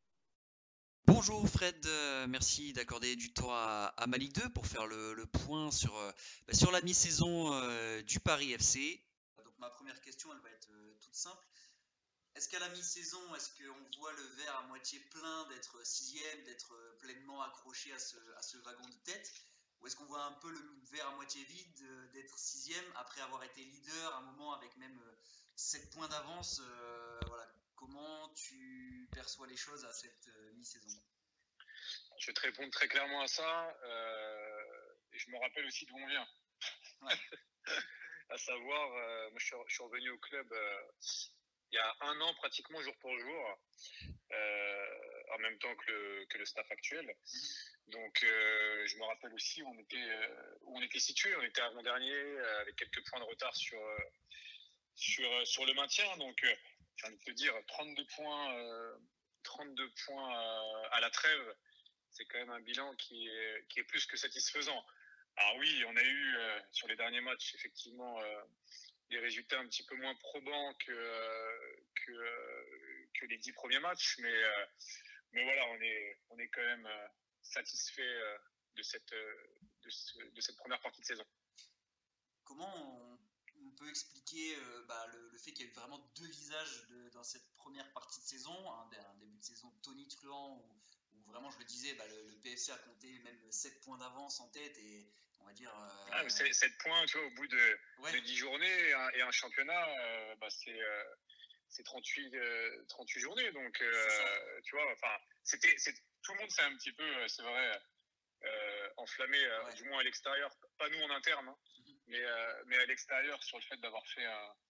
Bonjour Fred, euh, merci d'accorder du temps à, à ma Ligue deux pour faire le, le point sur, euh, bah, sur la mi-saison euh, du Paris F C. Donc ma première question, elle va être euh, toute simple. Est-ce qu'à la mi-saison, est-ce qu'on voit le verre à moitié plein d'être sixième, d'être euh, pleinement accroché à ce, à ce wagon de tête? Ou est-ce qu'on voit un peu le verre à moitié vide euh, d'être sixième après avoir été leader à un moment avec même euh, sept points d'avance euh, voilà. Comment tu perçois les choses à cette euh, mi-saison? Je vais te répondre très clairement à ça. Euh, et je me rappelle aussi d'où on vient. Ouais. À savoir, euh, moi je suis, je suis revenu au club euh, il y a un an pratiquement jour pour jour, euh, en même temps que le, que le staff actuel. Mm-hmm. Donc euh, je me rappelle aussi où on était, euh, où on était situé. On était avant-dernier euh, avec quelques points de retard sur, euh, sur, euh, sur le maintien. Donc euh, j'ai envie de te dire trente-deux points, euh, trente-deux points euh, à la trêve. C'est quand même un bilan qui est, qui est plus que satisfaisant. Alors oui, on a eu euh, sur les derniers matchs effectivement euh, des résultats un petit peu moins probants que, euh, que, euh, que les dix premiers matchs, mais, euh, mais voilà, on est, on est quand même euh, satisfait euh, de, cette, euh, de, ce, de cette première partie de saison. Comment on, on peut expliquer euh, bah, le, le fait qu'il y a eu vraiment deux visages de, dans cette première partie de saison, hein, un début de saison tonitruant où vraiment, je le disais, bah, le, le P F C a compté même sept points d'avance en tête et on va dire. Euh, ah, sept points, tu vois, au bout de, ouais. de dix journées et un, et un championnat, euh, bah, c'est euh, trente-huit, euh, trente-huit journées. Donc, euh, tu vois, enfin, c'était, tout le monde s'est un petit peu, c'est vrai, euh, enflammé, ouais. Du moins à l'extérieur, pas nous en interne, hein, mm-hmm. mais, euh, mais à l'extérieur sur le fait d'avoir fait un,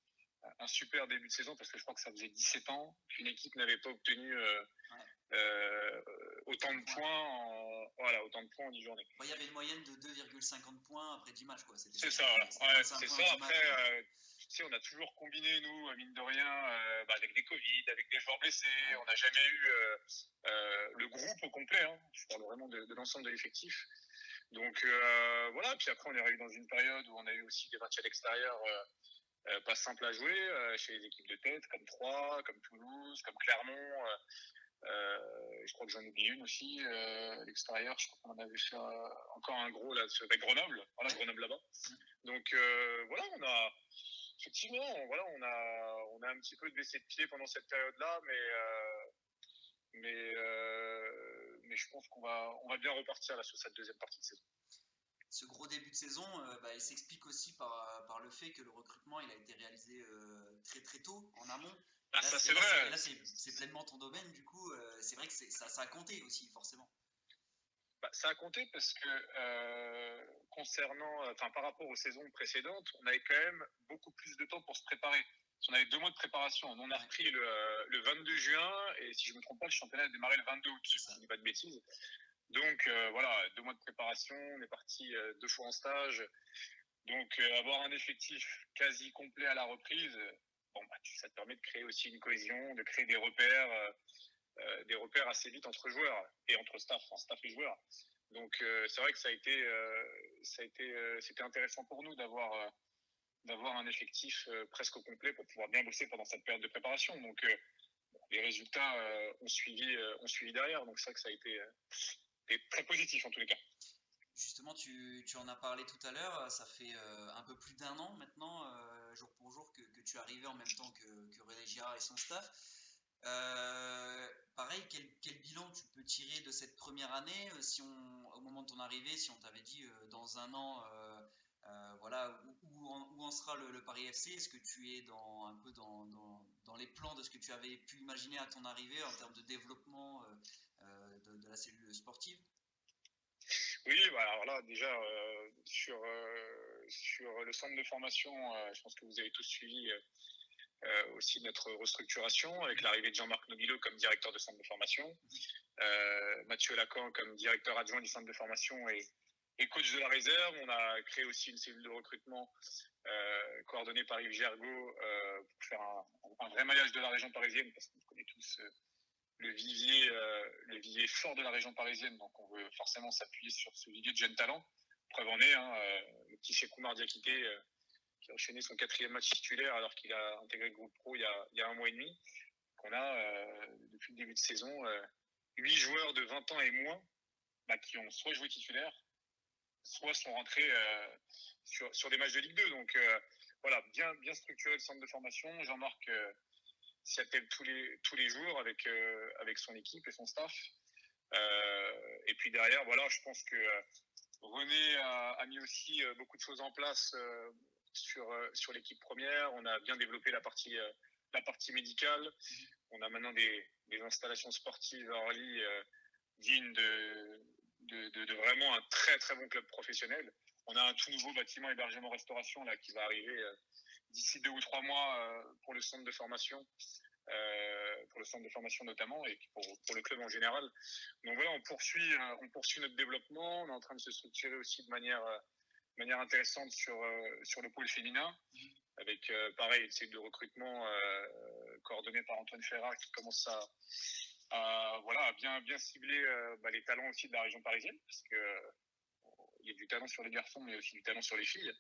un super début de saison parce que je crois que ça faisait dix-sept ans qu'une équipe n'avait pas obtenu euh, ouais. euh, autant de points en, voilà, autant de points en dix journées. Bon, il y avait une moyenne de deux virgule cinquante points après dix matchs, quoi. C'est ça, voilà. Ouais, c'est ça. Après, euh, tu sais, on a toujours combiné, nous, mine de rien, euh, bah, avec des Covid, avec des joueurs blessés. Ouais. On n'a jamais eu euh, euh, le groupe au complet. Hein. Je parle vraiment de, de l'ensemble de l'effectif. Donc, euh, voilà. Puis après, on est arrivé dans une période où on a eu aussi des matchs à l'extérieur euh, euh, pas simples à jouer, euh, chez les équipes de tête, comme Troyes, comme Toulouse, comme Clermont. Euh, Euh, je crois que j'en oublie une aussi euh, à l'extérieur. Je crois qu'on en avait fait euh, encore un gros là avec Grenoble, voilà Grenoble là-bas. Donc euh, voilà, on a effectivement, voilà, on a on a un petit peu baissé de pied pendant cette période-là, mais euh, mais euh, mais je pense qu'on va on va bien repartir là sur cette deuxième partie de saison. Ce gros début de saison, euh, bah, il s'explique aussi par, par le fait que le recrutement il a été réalisé euh, très très tôt en amont. Ah, là, ça c'est vrai. Là, c'est pleinement ton domaine, du coup, euh, c'est vrai que ça, ça a compté aussi, forcément. Bah, ça a compté parce que euh, concernant, enfin par rapport aux saisons précédentes, on avait quand même beaucoup plus de temps pour se préparer. On avait deux mois de préparation. On a repris le, le vingt-deux juin et si je me trompe pas, le championnat a démarré le vingt-deux août, si je ne dis pas de bêtises. Donc euh, voilà, deux mois de préparation, on est parti euh, deux fois en stage. Donc euh, avoir un effectif quasi complet à la reprise, bon bah ça te permet de créer aussi une cohésion, de créer des repères, euh, euh, des repères assez vite entre joueurs et entre staff, enfin staff et joueurs. Donc euh, c'est vrai que ça a été, euh, ça a été, euh, c'était intéressant pour nous d'avoir, euh, d'avoir un effectif euh, presque au complet pour pouvoir bien bosser pendant cette période de préparation. Donc euh, les résultats euh, ont suivi, euh, ont suivi derrière. Donc c'est vrai que ça a été, euh, très positif en tous les cas. Justement, tu, tu en as parlé tout à l'heure, ça fait euh, un peu plus d'un an maintenant, euh, jour pour jour, que, que tu es arrivé en même temps que, que René Girard et son staff. Euh, pareil, quel, quel bilan tu peux tirer de cette première année si on, au moment de ton arrivée, si on t'avait dit euh, dans un an, euh, euh, voilà, où, où, en, où en sera le, le Paris F C? Est-ce que tu es dans, un peu dans, dans, dans les plans de ce que tu avais pu imaginer à ton arrivée en termes de développement euh, de, de la cellule sportive? Oui, bah alors là, déjà, euh, sur, euh, sur le centre de formation, euh, je pense que vous avez tous suivi euh, aussi notre restructuration avec l'arrivée de Jean-Marc Nobilo comme directeur de centre de formation, euh, Mathieu Lacan comme directeur adjoint du centre de formation et, et coach de la réserve. On a créé aussi une cellule de recrutement euh, coordonnée par Yves Gergaud euh, pour faire un, un vrai maillage de la région parisienne, parce qu'on connaît tous euh, le vivier, euh, le vivier fort de la région parisienne, donc on veut forcément s'appuyer sur ce vivier de jeunes talents. Preuve en est, hein, euh, le petit Cheikhoumar Diakité euh, qui a enchaîné son quatrième match titulaire alors qu'il a intégré le groupe pro il y a, il y a un mois et demi. On a, euh, depuis le début de saison, euh, huit joueurs de vingt ans et moins bah, qui ont soit joué titulaire, soit sont rentrés euh, sur, sur des matchs de Ligue deux. Donc euh, voilà, bien, bien structuré le centre de formation. Jean-Marc euh, s'y attelle tous les, tous les jours avec, euh, avec son équipe et son staff. Euh, et puis derrière, voilà, je pense que euh, René a, a mis aussi euh, beaucoup de choses en place euh, sur, euh, sur l'équipe première. On a bien développé la partie, euh, la partie médicale. On a maintenant des, des installations sportives à Orly euh, dignes de, de, de, de vraiment un très très bon club professionnel. On a un tout nouveau bâtiment hébergement-restauration là qui va arriver euh, d'ici deux ou trois mois euh, pour le centre de formation. Euh, pour le centre de formation notamment et pour, pour le club en général. Donc voilà, on poursuit, euh, on poursuit notre développement. On est en train de se structurer aussi de manière, euh, de manière intéressante sur, euh, sur le pôle féminin, avec euh, pareil une cellule de recrutement euh, coordonnée par Antoine Ferrat qui commence à, à voilà à bien bien cibler euh, bah, les talents aussi de la région parisienne, parce que euh, il y a du talent sur les garçons, mais aussi du talent sur les filles.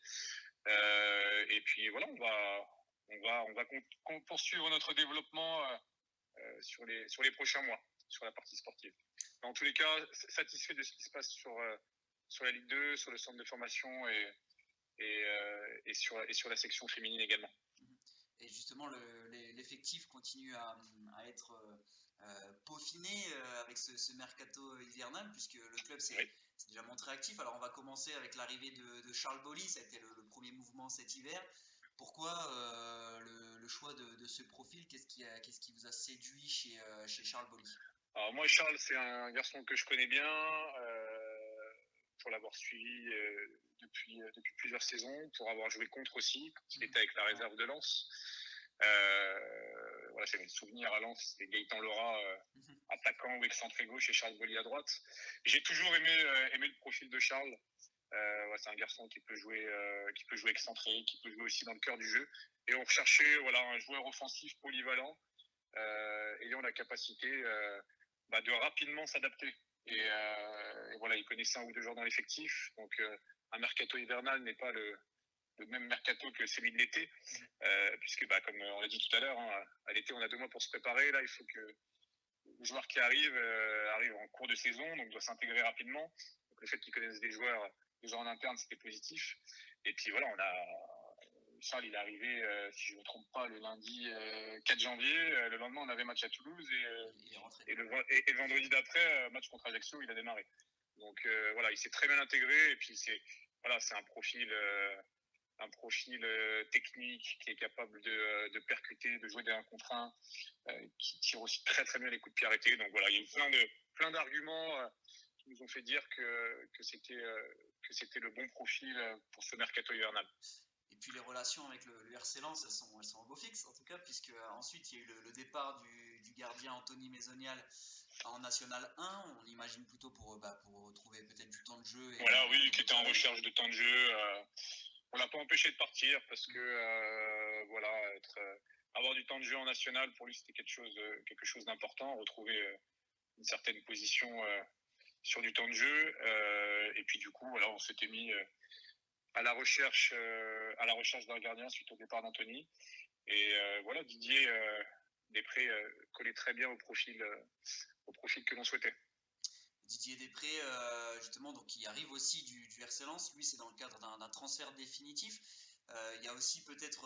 Euh, et puis voilà, on va On va, on va poursuivre notre développement euh, sur, les, sur les prochains mois, sur la partie sportive. En tous les cas, satisfait de ce qui se passe sur, euh, sur la Ligue deux, sur le centre de formation et, et, euh, et, sur, et sur la section féminine également. Et justement, l'effectif continue à, à être euh, peaufiné euh, avec ce, ce mercato hivernal, puisque le club s'est oui. déjà montré actif. Alors, on va commencer avec l'arrivée de, de Charles Bolly, ça a été le, le premier mouvement cet hiver. Pourquoi euh, le, le choix de, de ce profil? Qu'est-ce qui, qu'est-ce qui vous a séduit chez, euh, chez Charles Bolly? Alors moi, Charles, c'est un garçon que je connais bien, euh, pour l'avoir suivi euh, depuis, euh, depuis plusieurs saisons, pour avoir joué contre aussi, quand il était avec la réserve de Lens. Euh, voilà, j'ai le souvenir à Lens, c'était Gaëtan Laura, euh, mm-hmm. attaquant ou excentré gauche et Charles Bolly à droite. J'ai toujours aimé, euh, aimé le profil de Charles. Euh, ouais, c'est un garçon qui peut jouer, euh, qui peut jouer excentré, qui peut jouer aussi dans le cœur du jeu. Et on recherchait voilà, un joueur offensif polyvalent, euh, ayant la capacité euh, bah, de rapidement s'adapter. Et, euh, et voilà, il connaissait un ou deux joueurs dans l'effectif. Donc, euh, un mercato hivernal n'est pas le, le même mercato que celui de l'été, euh, puisque, bah, comme on l'a dit tout à l'heure, hein, à l'été, on a deux mois pour se préparer. Là, il faut que le joueur qui arrive euh, arrive en cours de saison, donc doit s'intégrer rapidement. Donc, le fait qu'ils connaissent des joueurs, des joueurs en interne, c'était positif. Et puis voilà, on a Charles, il est arrivé, euh, si je ne me trompe pas, le lundi euh, quatre janvier. Euh, le lendemain, on avait match à Toulouse et, euh, et, le, et, et le vendredi d'après, euh, match contre Ajaccio, il a démarré. Donc euh, voilà, il s'est très bien intégré et puis c'est voilà, c'est un profil, euh, un profil euh, technique qui est capable de, de percuter, de jouer des un contre un, euh, qui tire aussi très très bien les coups de pied arrêtés. Donc voilà, il y a eu plein de plein d'arguments euh, qui nous ont fait dire que que c'était euh, que c'était le bon profil pour ce mercato hivernal. Et puis les relations avec le, le R C Lens, elles sont, elles sont au beau fixe en tout cas, puisque euh, ensuite il y a eu le, le départ du, du gardien Anthony Maisonial en National un. On imagine plutôt pour, bah, pour retrouver peut-être du temps de jeu. Et, voilà, oui, et qui était en recherche de temps de jeu. Euh, on l'a pas empêché de partir parce que euh, voilà, être, euh, avoir du temps de jeu en National pour lui c'était quelque chose, euh, quelque chose d'important, retrouver euh, une certaine position euh, sur du temps de jeu. Euh, et puis du coup, voilà, on s'était mis euh, à la recherche euh, à la recherche d'un gardien suite au départ d'Anthony et euh, voilà Didier euh, Després euh, collait très bien au profil euh, au profil que l'on souhaitait. Didier Després euh, justement donc qui arrive aussi du, du R C Lens, lui c'est dans le cadre d'un, d'un transfert définitif. Euh, il y a aussi peut-être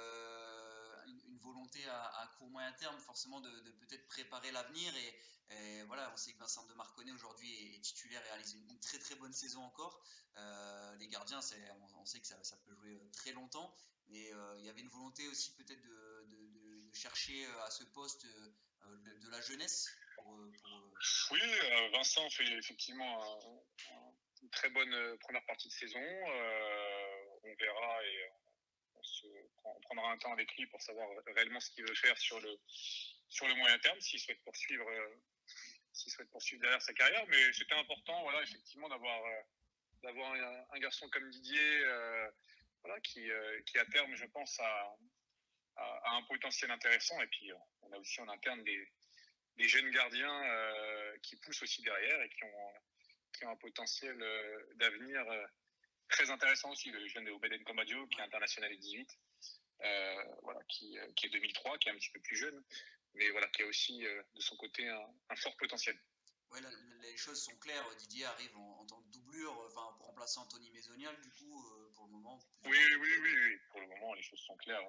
euh, une, une volonté à, à court moyen terme forcément de, de peut-être préparer l'avenir et, et voilà, on sait que Vincent de Marconnet aujourd'hui est, est titulaire et réalise une, une très très bonne saison encore. Euh, les gardiens, c'est, on, on sait que ça, ça peut jouer très longtemps, mais euh, il y avait une volonté aussi peut-être de, de, de chercher à ce poste euh, de, de la jeunesse. Pour, pour... Oui, euh, Vincent fait effectivement un, un, une très bonne première partie de saison. Euh, on verra et on, se, on prendra un temps avec lui pour savoir réellement ce qu'il veut faire sur le, sur le moyen terme, s'il souhaite poursuivre, euh, s'il souhaite poursuivre derrière sa carrière. Mais c'était important, voilà, effectivement, d'avoir, euh, d'avoir un, un garçon comme Didier, euh, voilà, qui, euh, qui à terme, je pense, a, a, a un potentiel intéressant. Et puis, on a aussi en interne des des jeunes gardiens euh, qui poussent aussi derrière et qui ont, qui ont un potentiel euh, d'avenir euh, très intéressant aussi. Le jeune de Obeden Komadio, qui est international et dix-huit, euh, voilà, qui, qui est deux mille trois, qui est un petit peu plus jeune, mais voilà, qui a aussi euh, de son côté un, un fort potentiel. Ouais, la, les choses sont claires. Didier arrive en, en tant que doublure, enfin pour remplacer Anthony Maisonial, du coup, euh, pour le moment. Oui, oui, oui, oui, pour le moment, les choses sont claires.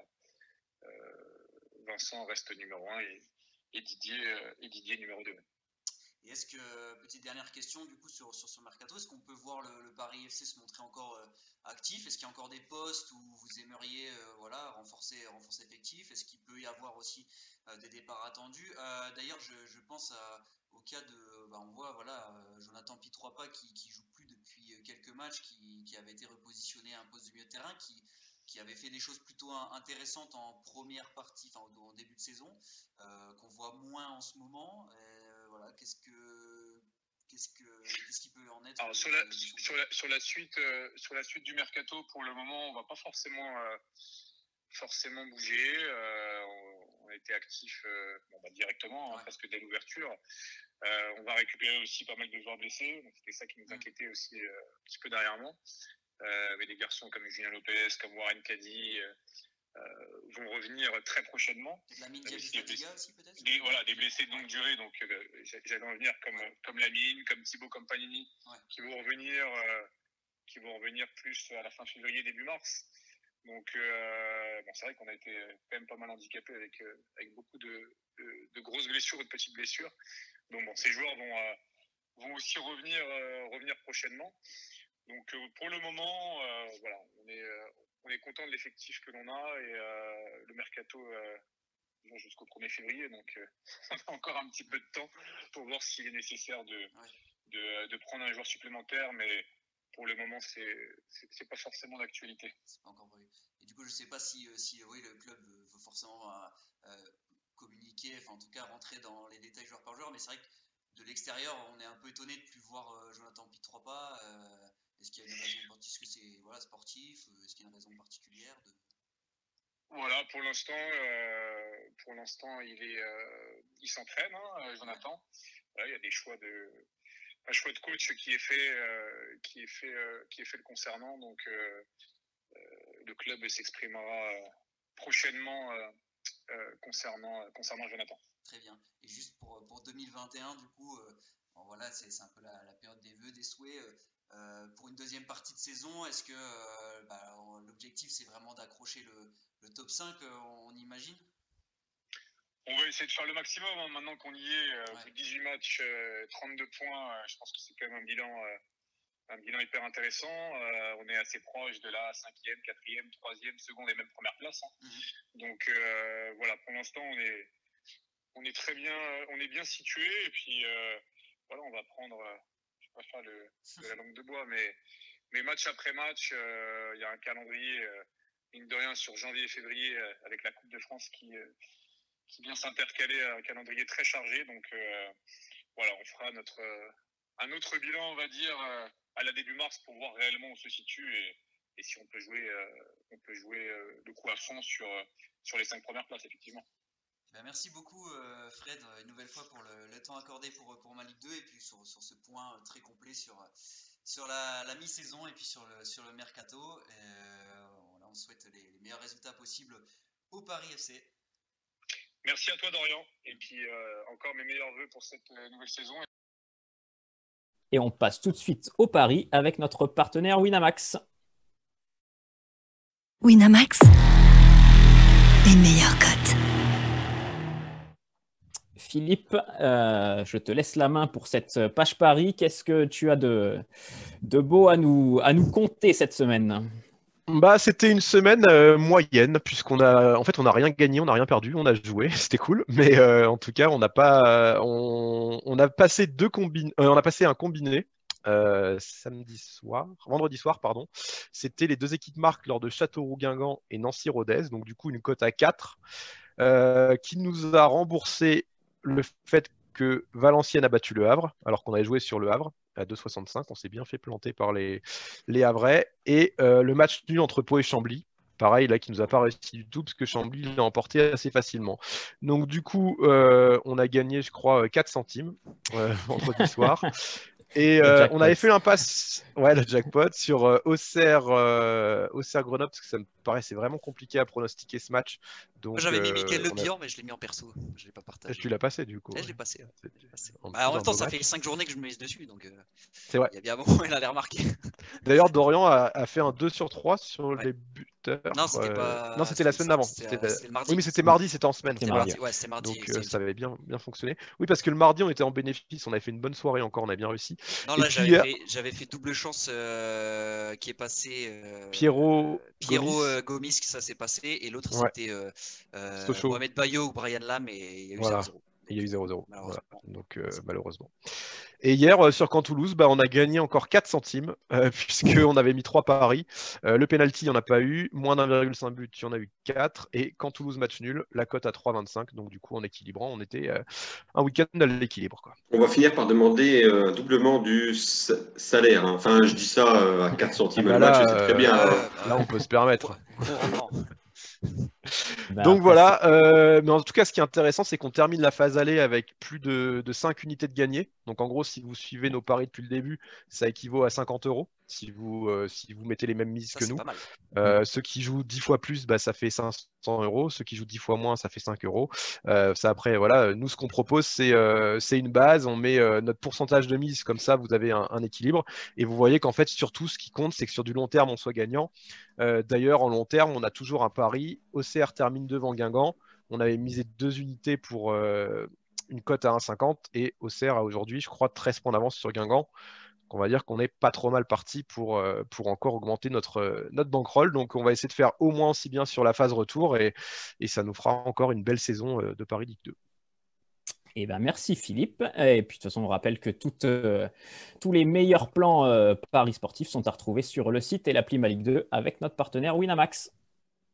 Euh, Vincent reste numéro un et, et Didier, euh, et Didier numéro deux. Et est-ce que, petite dernière question du coup sur, sur ce mercato, est-ce qu'on peut voir le, le Paris F C se montrer encore euh, actif? Est-ce qu'il y a encore des postes où vous aimeriez euh, voilà, renforcer, renforcer l'effectif? Est-ce qu'il peut y avoir aussi euh, des départs attendus? euh, D'ailleurs, je, je pense à, au cas de, bah, on voit voilà, euh, Jonathan Pitroipa qui, qui joue plus depuis quelques matchs, qui, qui avait été repositionné à un poste de milieu de terrain, qui qui avait fait des choses plutôt intéressantes en première partie, enfin en début de saison, euh, qu'on voit moins en ce moment. Euh, voilà, qu'est-ce que qu'est-ce que qu'est-ce qui peut en être? Alors, sur, la, de, de sur, la, sur la suite euh, sur la suite du mercato, pour le moment, on va pas forcément euh, forcément bouger. Euh, on, on a été actif euh, bon, bah, directement, hein, ouais. presque dès l'ouverture. Euh, on va récupérer aussi pas mal de joueurs blessés. Donc c'était ça qui nous inquiétait aussi euh, un petit peu derrière moi. Euh, mais des garçons comme Julien Lopez, comme Warren Caddy euh, euh, vont revenir très prochainement. Et de la mine Diaby Fadiga aussi peut-être des, voilà, des blessés de longue durée, donc euh, j'allais en venir comme, ouais. comme Lamine, comme Thibaut Campanini, ouais. qui vont revenir euh, qui vont revenir plus à la fin février, début mars. Donc euh, bon, c'est vrai qu'on a été quand même pas mal handicapés avec, euh, avec beaucoup de, de, de grosses blessures ou de petites blessures. Donc bon, ces joueurs vont, euh, vont aussi revenir, euh, revenir prochainement. Donc euh, pour le moment, euh, voilà, on est, euh, on est content de l'effectif que l'on a et euh, le mercato euh, jusqu'au premier février, donc euh, on a encore un petit peu de temps pour voir s'il est nécessaire de, ouais. de, de prendre un joueur supplémentaire, mais pour le moment, c'est, c'est, c'est pas forcément d'actualité. C'est pas encore vrai. Et du coup, je ne sais pas si, si oui, le club veut forcément euh, communiquer, enfin en tout cas rentrer dans les détails joueur par joueur, mais c'est vrai que de l'extérieur, on est un peu étonné de ne plus voir euh, Jonathan Pitt trois pas. Euh, est-ce qu'il y a une raison particulière? Est-ce que c'est voilà, sportif? Est-ce qu'il y a une raison particulière de... Voilà, pour l'instant, euh, pour l'instant, il est, euh, il s'entraîne, hein, Jonathan. Voilà, il y a des choix de, un choix de coach qui est fait, euh, qui est fait, euh, qui est fait le concernant. Donc, euh, euh, le club s'exprimera prochainement euh, euh, concernant, euh, concernant Jonathan. Très bien. Et juste pour, pour deux mille vingt et un, du coup, euh, bon, voilà, c'est, c'est un peu la, la période des vœux, des souhaits. Euh, pour une deuxième partie de saison, est-ce que euh, bah, l'objectif, c'est vraiment d'accrocher le, le top cinq, euh, on imagine? On va essayer de faire le maximum, hein, maintenant qu'on y est. Euh, ouais. dix-huit matchs, euh, trente-deux points, euh, je pense que c'est quand même un bilan, euh, un bilan hyper intéressant. Euh, on est assez proche de la cinquième, quatrième, troisième, seconde et même première place. Hein. Mm-hmm. Donc euh, voilà, pour l'instant, on est, on est très bien, on est bien situé. Et puis euh, voilà, on va prendre, euh, je ne vais pas faire le, de la langue de bois, mais, mais match après match, il euh, y a un calendrier, euh, mine de rien, sur janvier et février, euh, avec la Coupe de France qui... Euh, qui vient s'intercaler à un calendrier très chargé. Donc euh, voilà, on fera notre, euh, un autre bilan, on va dire, euh, à la début mars pour voir réellement où on se situe et, et si on peut jouer, euh, on peut jouer euh, le coup à fond sur, euh, sur les cinq premières places, effectivement. Ben merci beaucoup euh, Fred, une nouvelle fois pour le, le temps accordé pour, pour ma Ligue deux et puis sur, sur ce point très complet sur, sur la, la mi-saison et puis sur le, sur le mercato. Et, euh, voilà, on souhaite les, les meilleurs résultats possibles au Paris F C. Merci à toi Dorian, et puis euh, encore mes meilleurs vœux pour cette euh, nouvelle saison. Et on passe tout de suite au pari avec notre partenaire Winamax. Winamax, les meilleures cotes. Philippe, euh, je te laisse la main pour cette page pari. Qu'est-ce que tu as de, de beau à nous, à nous conter cette semaine ? Bah, c'était une semaine euh, moyenne, puisqu'on a, en fait, on n'a rien gagné, on n'a rien perdu, on a joué, c'était cool, mais euh, en tout cas, on n'a pas, on, on a passé deux combines, euh, on a passé un combiné euh, samedi soir, vendredi soir, pardon. C'était les deux équipes marques lors de Châteauroux-Guingamp et Nancy-Rodez, donc du coup une cote à quatre, euh, qui nous a remboursé le fait que Valenciennes a battu le Havre, alors qu'on avait joué sur le Havre à deux virgule soixante-cinq. On s'est bien fait planter par les, les Havrais. Et euh, le match nul entre Pau et Chambly, pareil, là, qui nous a pas réussi du tout, parce que Chambly l'a emporté assez facilement. Donc, du coup, euh, on a gagné, je crois, quatre centimes euh, vendredi soir. Et euh, on avait fait l'impasse, ouais, le jackpot, sur euh, Auxerre, euh, Auxerre Grenoble, parce que ça me paraissait vraiment compliqué à pronostiquer ce match. Donc, j'avais mis Mickaël euh, Le Bihan, a... mais je l'ai mis en perso. Je l'ai pas partagé. Tu l'as passé du coup. Ouais, ouais. Je l'ai passé. Ouais. passé. En, bah, en même temps, ça match. fait cinq journées que je me mise dessus, donc euh, c'est vrai. Il y a bien un moment, il a l'air marqué. D'ailleurs, Dorian a, a fait un deux sur trois sur ouais. les buteurs. Non, c'était pas. Non, c'était la semaine d'avant. C'était, c'était, c'était le mardi. Oui, mais c'était mardi, c'était en semaine. C'était mardi. Ouais, c'était mardi. Donc euh, ça avait bien, bien fonctionné. Oui, parce que le mardi, on était en bénéfice, on avait fait une bonne soirée encore, on a bien réussi. Non, là, j'avais, puis, fait, j'avais fait double chance euh, qui est passé. Euh, Pierrot, Pierrot Gomis. Euh, Gomis, ça s'est passé, et l'autre ouais. c'était euh, euh, Mohamed Bayo ou Brian Lam, et il y a eu voilà. zéro zéro. Il y a eu zéro zéro. Voilà. Donc euh, malheureusement. Et hier, euh, sur Caen-Toulouse, bah, on a gagné encore quatre centimes, euh, puisqu'on avait mis trois paris. Euh, le penalty, il n'y en a pas eu. Moins d'un virgule cinq but, il y en a eu quatre. Et Caen-Toulouse, match nul, la cote à trois virgule vingt-cinq. Donc du coup, en équilibrant, on était euh, un week-end à l'équilibre. Quoi. On va finir par demander un euh, doublement du salaire. Hein. Enfin, je dis ça euh, à quatre centimes bah le match, c'est très bien. Euh, hein. Là, on peut se permettre. Bah, Donc voilà, euh, mais en tout cas, ce qui est intéressant, c'est qu'on termine la phase aller avec plus de, de cinq unités de gagnées. Donc en gros, si vous suivez nos paris depuis le début, ça équivaut à cinquante euros. Si vous, euh, si vous mettez les mêmes mises ça, que nous, pas mal. Euh, ceux qui jouent dix fois plus, bah, ça fait cinq cents euros. Ceux qui jouent dix fois moins, ça fait cinq euros. Euh, ça après, voilà, nous ce qu'on propose, c'est euh, c'est une base. On met euh, notre pourcentage de mise, comme ça, vous avez un, un équilibre. Et vous voyez qu'en fait, surtout, ce qui compte, c'est que sur du long terme, on soit gagnant. Euh, D'ailleurs, en long terme, on a toujours un pari. Auxerre termine devant Guingamp. On avait misé deux unités pour euh, une cote à un virgule cinquante et Auxerre a aujourd'hui, je crois, treize points d'avance sur Guingamp. On va dire qu'on est pas trop mal parti pour, euh, pour encore augmenter notre, euh, notre bankroll. Donc, on va essayer de faire au moins aussi bien sur la phase retour et, et ça nous fera encore une belle saison euh, de Paris Ligue deux. Eh ben, merci Philippe. Et puis de toute façon, on rappelle que toutes, euh, tous les meilleurs plans euh, paris sportifs sont à retrouver sur le site et l'appli Ma Ligue deux avec notre partenaire Winamax.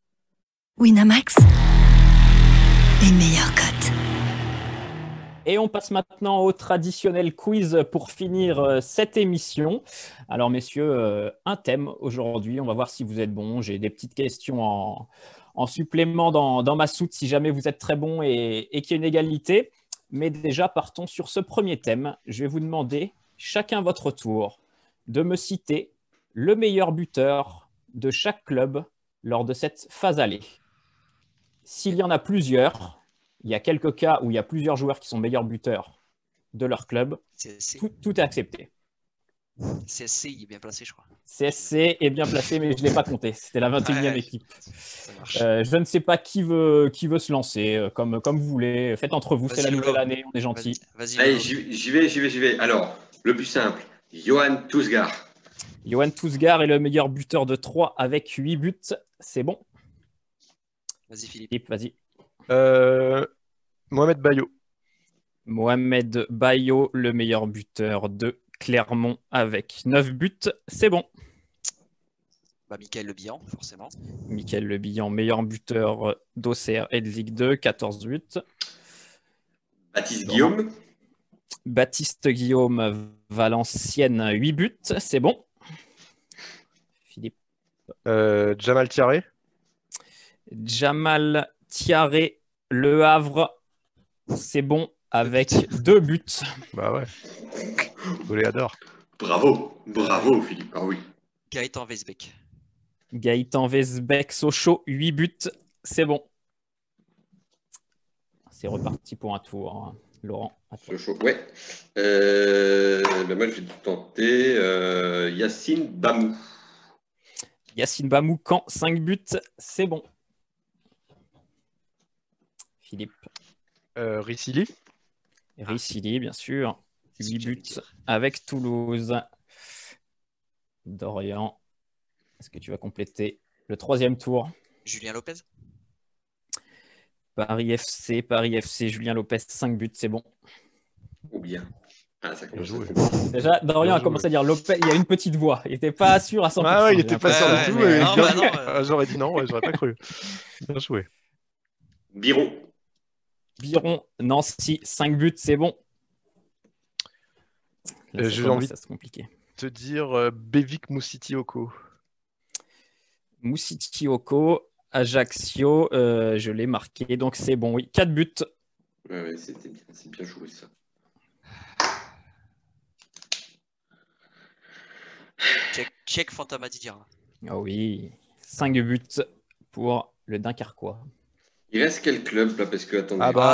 Winamax, les meilleurs cotes. Et on passe maintenant au traditionnel quiz pour finir euh, cette émission. Alors messieurs, euh, un thème aujourd'hui, on va voir si vous êtes bons. J'ai des petites questions en, en supplément dans, dans ma soute si jamais vous êtes très bons et, et qu'il y a une égalité. Mais déjà, partons sur ce premier thème. Je vais vous demander, chacun votre tour, de me citer le meilleur buteur de chaque club lors de cette phase aller. S'il y en a plusieurs, il y a quelques cas où il y a plusieurs joueurs qui sont meilleurs buteurs de leur club, tout, tout est accepté. C S C, il est bien placé, je crois. C S C est bien placé, mais je ne l'ai pas compté. C'était la vingt et unième Ouais, équipe. Ça marche. Euh, je ne sais pas qui veut, qui veut se lancer, euh, comme, comme vous voulez. Faites entre vous, c'est Vas-y, la nouvelle Lolo. année, on est gentil. Vas-y, Allez, Lolo. j'y j'y vais, j'y vais, j'y vais. Alors, le plus simple, Johan Tousgar. Johan Tousgar est le meilleur buteur de Troyes avec huit buts. C'est bon. Vas-y, Philippe. Philippe, vas-y. Euh, Mohamed Bayo. Mohamed Bayo, le meilleur buteur de Clermont avec neuf buts. C'est bon. Bah, Mickaël Le Bihan, forcément. Mickaël Le Bihan, meilleur buteur d'Auxerre et de Ligue deux, quatorze buts. Baptiste Bon. Guillaume. Baptiste Guillaume, Valenciennes, huit buts. C'est bon. Philippe. Euh, Jamal Thiaré. Jamal Thiaré, Le Havre. C'est bon avec deux buts. Bah ouais. Goléador. Bravo, bravo Philippe. Ah oui. Gaëtan Weisbeck. Gaëtan Weisbeck, Sochaux, huit buts. C'est bon. C'est reparti pour un tour. Laurent, à toi. Chaud, chaud. Ouais. Euh, ben moi, je vais tenter euh, Yacine Bamou. Yacine Bamou, Caen, cinq buts. C'est bon. Philippe. Euh, Ricili. Ricili, bien sûr. C'est ce huit que j'allais buts dire. avec Toulouse. Dorian, est-ce que tu vas compléter le troisième tour? Julien Lopez. Paris F C, Paris F C, Julien Lopez, cinq buts, c'est bon. Ou bien. Ah, ça commence Bien joué. à- Déjà, Dorian Bien a commencé à dire Lopez, il y a une petite voix. Il n'était pas sûr à cent pour cent. Ah ouais, il j'ai était pas sûr l'impression. du Ouais, tout. ouais, et non, bien bah joué. non, euh. Ah, j'aurais dit non, ouais, j'aurais pas cru. Bien joué. Biron. Biron, Nancy, cinq buts, c'est bon. Là, Euh, ça j'ai commence envie à se compliquer. Te dire euh, Bevik Moussitioko. Moussitioko, Ajaccio, euh, je l'ai marqué, donc c'est bon, oui. quatre buts. Ouais, ouais, c'était bien, c'est bien joué ça. Check, check Fantamadi Diarra. Ah oui, cinq buts pour le Dunkerquois. Il reste quel club là? Parce que, attendez. Ah bah,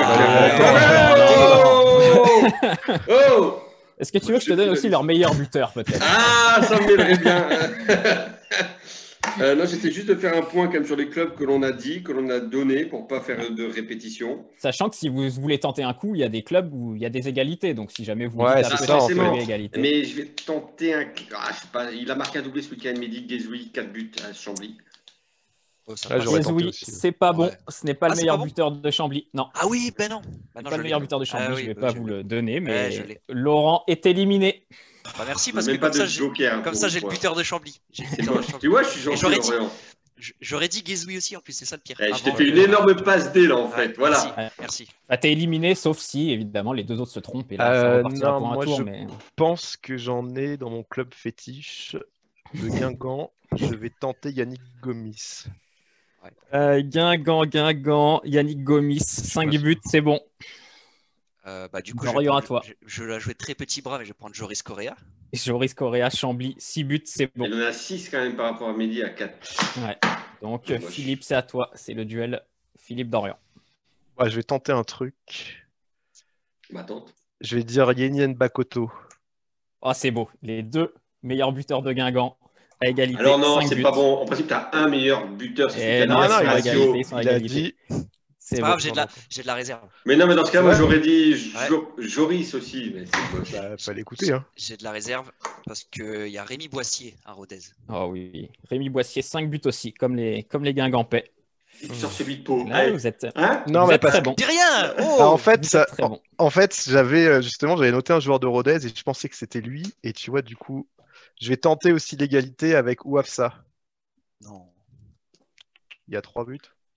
Ah, Oh, arrêtez. oh, oh Est-ce que tu veux que je te donne aussi leur meilleur buteur, peut-être? Ah, ça m'aiderait bien. Euh, non, j'essaie juste de faire un point quand même sur les clubs que l'on a dit, que l'on a donné pour pas faire de répétition. Sachant que si vous voulez tenter un coup, il y a des clubs où il y a des égalités. Donc si jamais vous Ouais, dites c'est ah, ça, peut-être en qu'il y fait. a des égalités. Mais je vais tenter un. Ah, je sais pas, il a marqué un doublé ce week-end, Mehdi Guézoui, quatre buts à Chambly. Oh, ça Ah, passe. j'aurais Mais tenté oui, aussi, ouais. c'est pas bon. Ouais. Ce n'est pas Ah, le c'est meilleur pas bon buteur de Chambly. Non, Ah oui, ben non. c'est Bah non, pas je le l'ai, meilleur moi. buteur de Chambly. Ah je oui, vais bah, pas je vous l'ai. le donner, Ouais, mais je l'ai. Laurent est éliminé. Bah, merci, On parce n'a que même pas comme de ça, j'ai joker. comme pour ça, une j'ai le fois. buteur de Chambly. J'ai le C'est buteur bon. de Chambly. Tu vois, je suis Et gentil, j'aurais dit, Lorient. j- j'aurais dit Guézoui aussi, en plus, c'est ça le pire. Eh, je t'ai Avant, fait une euh, énorme passe D là en ouais, fait. Voilà. Merci, merci. Bah, t'es éliminé, sauf si, évidemment, les deux autres se trompent. Et là, ça Euh, repartira non, pour un moi tour. je Mais... pense que j'en ai dans mon club fétiche de Guingamp. Je vais tenter Yannick Gomis. Euh, Guingamp, Guingamp, Yannick Gomis, cinq pas buts, c'est bon. Euh, bah, du coup, je vais, Dorian, à prendre- toi. je, je vais jouer très petit bras, mais je vais prendre Joris Correa. Joris Correa, Chambly, six buts, c'est bon. Il en a six quand même par rapport à Mehdi à quatre. Ouais. Donc, Dommage. Philippe, c'est à toi. C'est le duel Philippe-Dorian. Ouais, je vais tenter un truc. Ma tante. Je vais dire Yenien Bakoto. Oh, c'est beau. Les deux meilleurs buteurs de Guingamp à égalité. Alors non, cinq c'est buts. pas bon. En principe, tu as un meilleur buteur. C'est Eh celui qui a non, le non, meilleur ils sont à ratio. égalité. Ils sont à Il a égalité. dit. C'est C'est pas beau. grave, j'ai de, la, j'ai de la réserve. Mais non, mais dans ce cas, moi Ouais. j'aurais dit Ouais. Jo- Joris aussi. Mais c'est moche. Bah, fallait écouter, hein. J'ai de la réserve parce qu'il y a Rémi Boissier à Rodez. Oh oui. Rémi Boissier, cinq buts aussi, comme les, comme les Guingampais. Il sort celui de Pau. Là, Allez. vous êtes, Hein Non, vous mais êtes parce très que- bon. Dis rien. Oh Ah, en fait, Vous ça, êtes très bon. en fait, j'avais euh, justement, j'avais noté un joueur de Rodez et je pensais que c'était lui. Et tu vois, du coup, je vais tenter aussi l'égalité avec Ouafsa. Non. Il y a trois buts.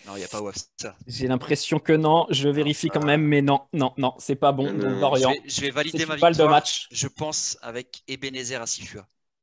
Non, il n'y a pas Wafsa. J'ai l'impression que non. Je vérifie quand même, mais non, non, non, c'est pas bon. Non, Donc non. Dorian, Je vais, je vais valider c'est ma une balle de victoire. match. Je pense avec Ebenezer Assifua.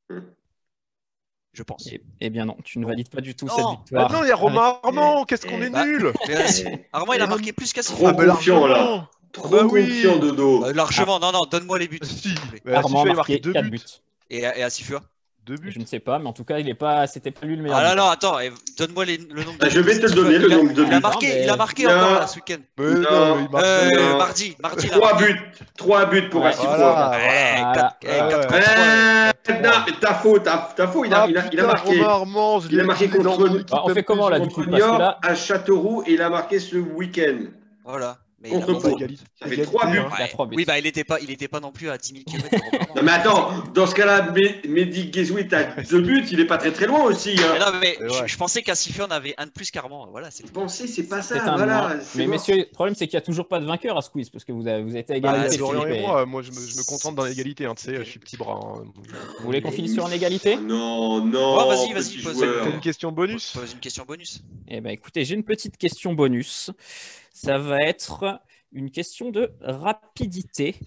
Je pense. Eh, eh bien non, tu ne valides pas du tout Non. cette Bah victoire. non, il y a Romain Armand, qu'est-ce Eh, qu'on est bah, nul. Mais, euh, Armand, il a marqué plus qu'Assifua. Trop Ah, bah, confiant, là. largement. Trop Bah oui. confiant, Dodo. Euh, largement, non, non, donne-moi les buts. Si. s'il te plaît. Bah, Armand Assifua, il a a marqué marqué deux quatre buts. buts. Et, et Assifua. Deux buts. Je ne sais pas, mais en tout cas, il est pas, c'était pas lui le meilleur. Ah là, buteur. non, attends, eh, donne-moi les- le nombre de Ah, je buts vais te le d'Assifua. donner, le Il a- nombre de Il a buts. marqué, Non, mais- il a marqué Non. encore là, ce week-end. Mais Non. non, il marque Euh, jamais. Non. mardi, mardi, il a Trois marqué. buts. Trois buts pour Ouais, Assifua. Voilà, Eh, voilà. quatre- eh, Voilà. quatre Ouais. contre trois, Eh, non, mais t'as faux, t'as t'as faux. Il a, Ah, il a, il a putain, marqué. Romain Armand, je Il a l'ai marqué utilisé dans contre- mon équipe Bah, on fait même comment, là, plus, du coup, Contre parce que Niort là- à Châteauroux et il a marqué ce week-end. Voilà. Mais il a Contre pas- Bah, Pau. égalité- Ça fait égalité, trois buts. hein. Il a trois buts. Oui, bah il était pas, il était pas non plus à dix mille kilomètres. Non mais attends, dans ce cas-là, Mé- Mehdi Guezouit a deux buts, il est pas très très loin aussi. Mais Hein. non, mais C'est je, vrai. je pensais qu'Assifua en avait un de plus qu'Armand. Voilà, c'est tout. Pensez, c'est pas C'est ça. un Voilà. moins. c'est Mais mort. messieurs, le problème, c'est qu'il n'y a toujours pas de vainqueur à ce quiz, parce que vous avez, vous avez été à Bah, il y égalité. a Dorian Philippe, et et- moi, moi je me, je me contente dans l'égalité, hein, tu sais, je suis petit bras. hein. Vous voulez qu'on finisse sur une égalité? Ah non, non. Ouais, vas-y, vas-y, petit pose- joueur. T'as une question bonus? Pose une question bonus. Eh ben, écoutez, j'ai une petite question bonus. Ça va être une question de rapidité.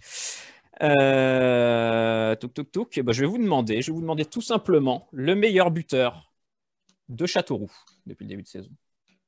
Euh... Touk, touk, touk. Eh ben, je vais vous demander, je vais vous demander tout simplement le meilleur buteur de Châteauroux depuis le début de saison.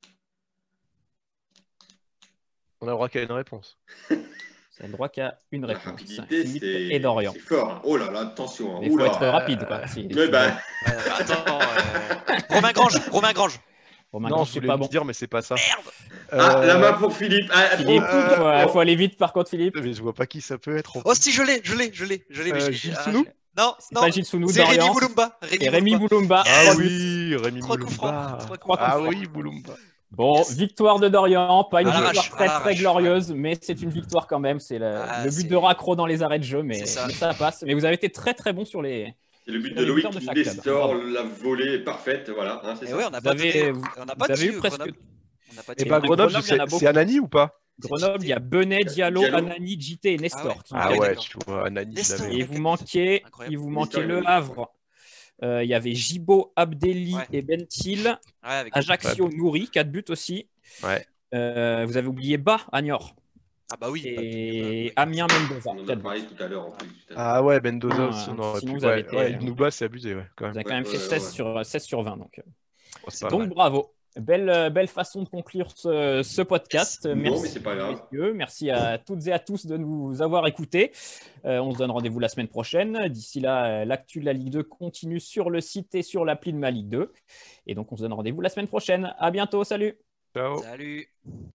On a le droit qu'à une réponse. C'est le droit qu'à une La réponse. rapidité, Philippe c'est et Dorian. c'est fort. Hein. Oh là là, attention. Hein. Il faut Oula. être rapide, quoi. Si- Mais si- bah, Euh, attends, euh, Romain Grange, Romain Grange. Romain Non, Grange, je c'est voulais pas le bon. dire, mais c'est pas ça. Merde. ah, Euh, la main pour Philippe. Ah, Philippe, trop- il faut, faut aller vite par contre, Philippe. Mais je vois pas qui ça peut être. Oh si, je l'ai, je l'ai, je l'ai, je l'ai. mais Euh, je- Gilles ah, Sounou Non, C'est non. pas Gilles Sounou, C'est Rémi Dorian. Boulumba. Et Rémi Boulumba. Ah trois buts. oui, Rémi Trois coups francs, Boulumba. trois coups francs. Ah oui, Boulumba. Bon, Yes. victoire de Dorian, pas une À victoire l'arrache, très à très l'arrache, glorieuse, mais c'est une victoire quand même. C'est le, Ah, le but c'est- de raccro dans les arrêts de jeu, mais C'est ça. mais ça passe. Mais vous avez été très très bon sur les. C'est le but Sur de les Loïc buteurs de chaque club. Nestor, Bravo. la volée parfaite. Voilà, hein, c'est Et ça. ouais, on n'a Vous pas avez- donné- vous- on n'a vous pas avez dit eu presque- Grenoble. On n'a pas Et dit bah Grenoble, Grenoble, il y en a c'est beaucoup. c'est Anani ou pas? Grenoble, il y a Benet, Diallo, Diallo. Anani, J T et Nestor. Ah ouais. qui Ah ont Ok, ouais, gagné. d'accord. tu vois, Anani, je Nestor. l'avais. Et Ouais, vous quatre manquiez, Incroyable. il vous Nestor, manquait il Le avait- Havre. Euh, Il y avait Gibo, Abdelli Ouais. et Bentil. Ouais, avec- Ajaccio, Nouri, quatre buts aussi. Ouais. Euh, vous avez oublié Bas à Niort. Ah bah oui. bah, Et bah, Amiens, Mendoza. On en a quatre buts. parlé tout à l'heure en plus. tout à l'heure. Ah ouais, Mendoza Sinon, aussi, euh, on aurait sinon, pu. vous avez Ouais, été, ouais, euh, il nous bat, c'est abusé, ouais, quand Vous même. avez quand même Ouais, fait ouais, seize, ouais. sur, seize sur vingt. Donc, Oh, c'est pas donc mal. bravo. Belle, euh, belle façon de conclure ce, ce podcast. Non, Merci, mais c'est pas grave. messieurs. Merci à toutes et à tous de nous avoir écoutés. Euh, on se donne rendez-vous la semaine prochaine. D'ici là, euh, l'actu de la Ligue deux continue sur le site et sur l'appli de Ma Ligue deux. Et donc, on se donne rendez-vous la semaine prochaine. À bientôt. Salut. Ciao. Salut.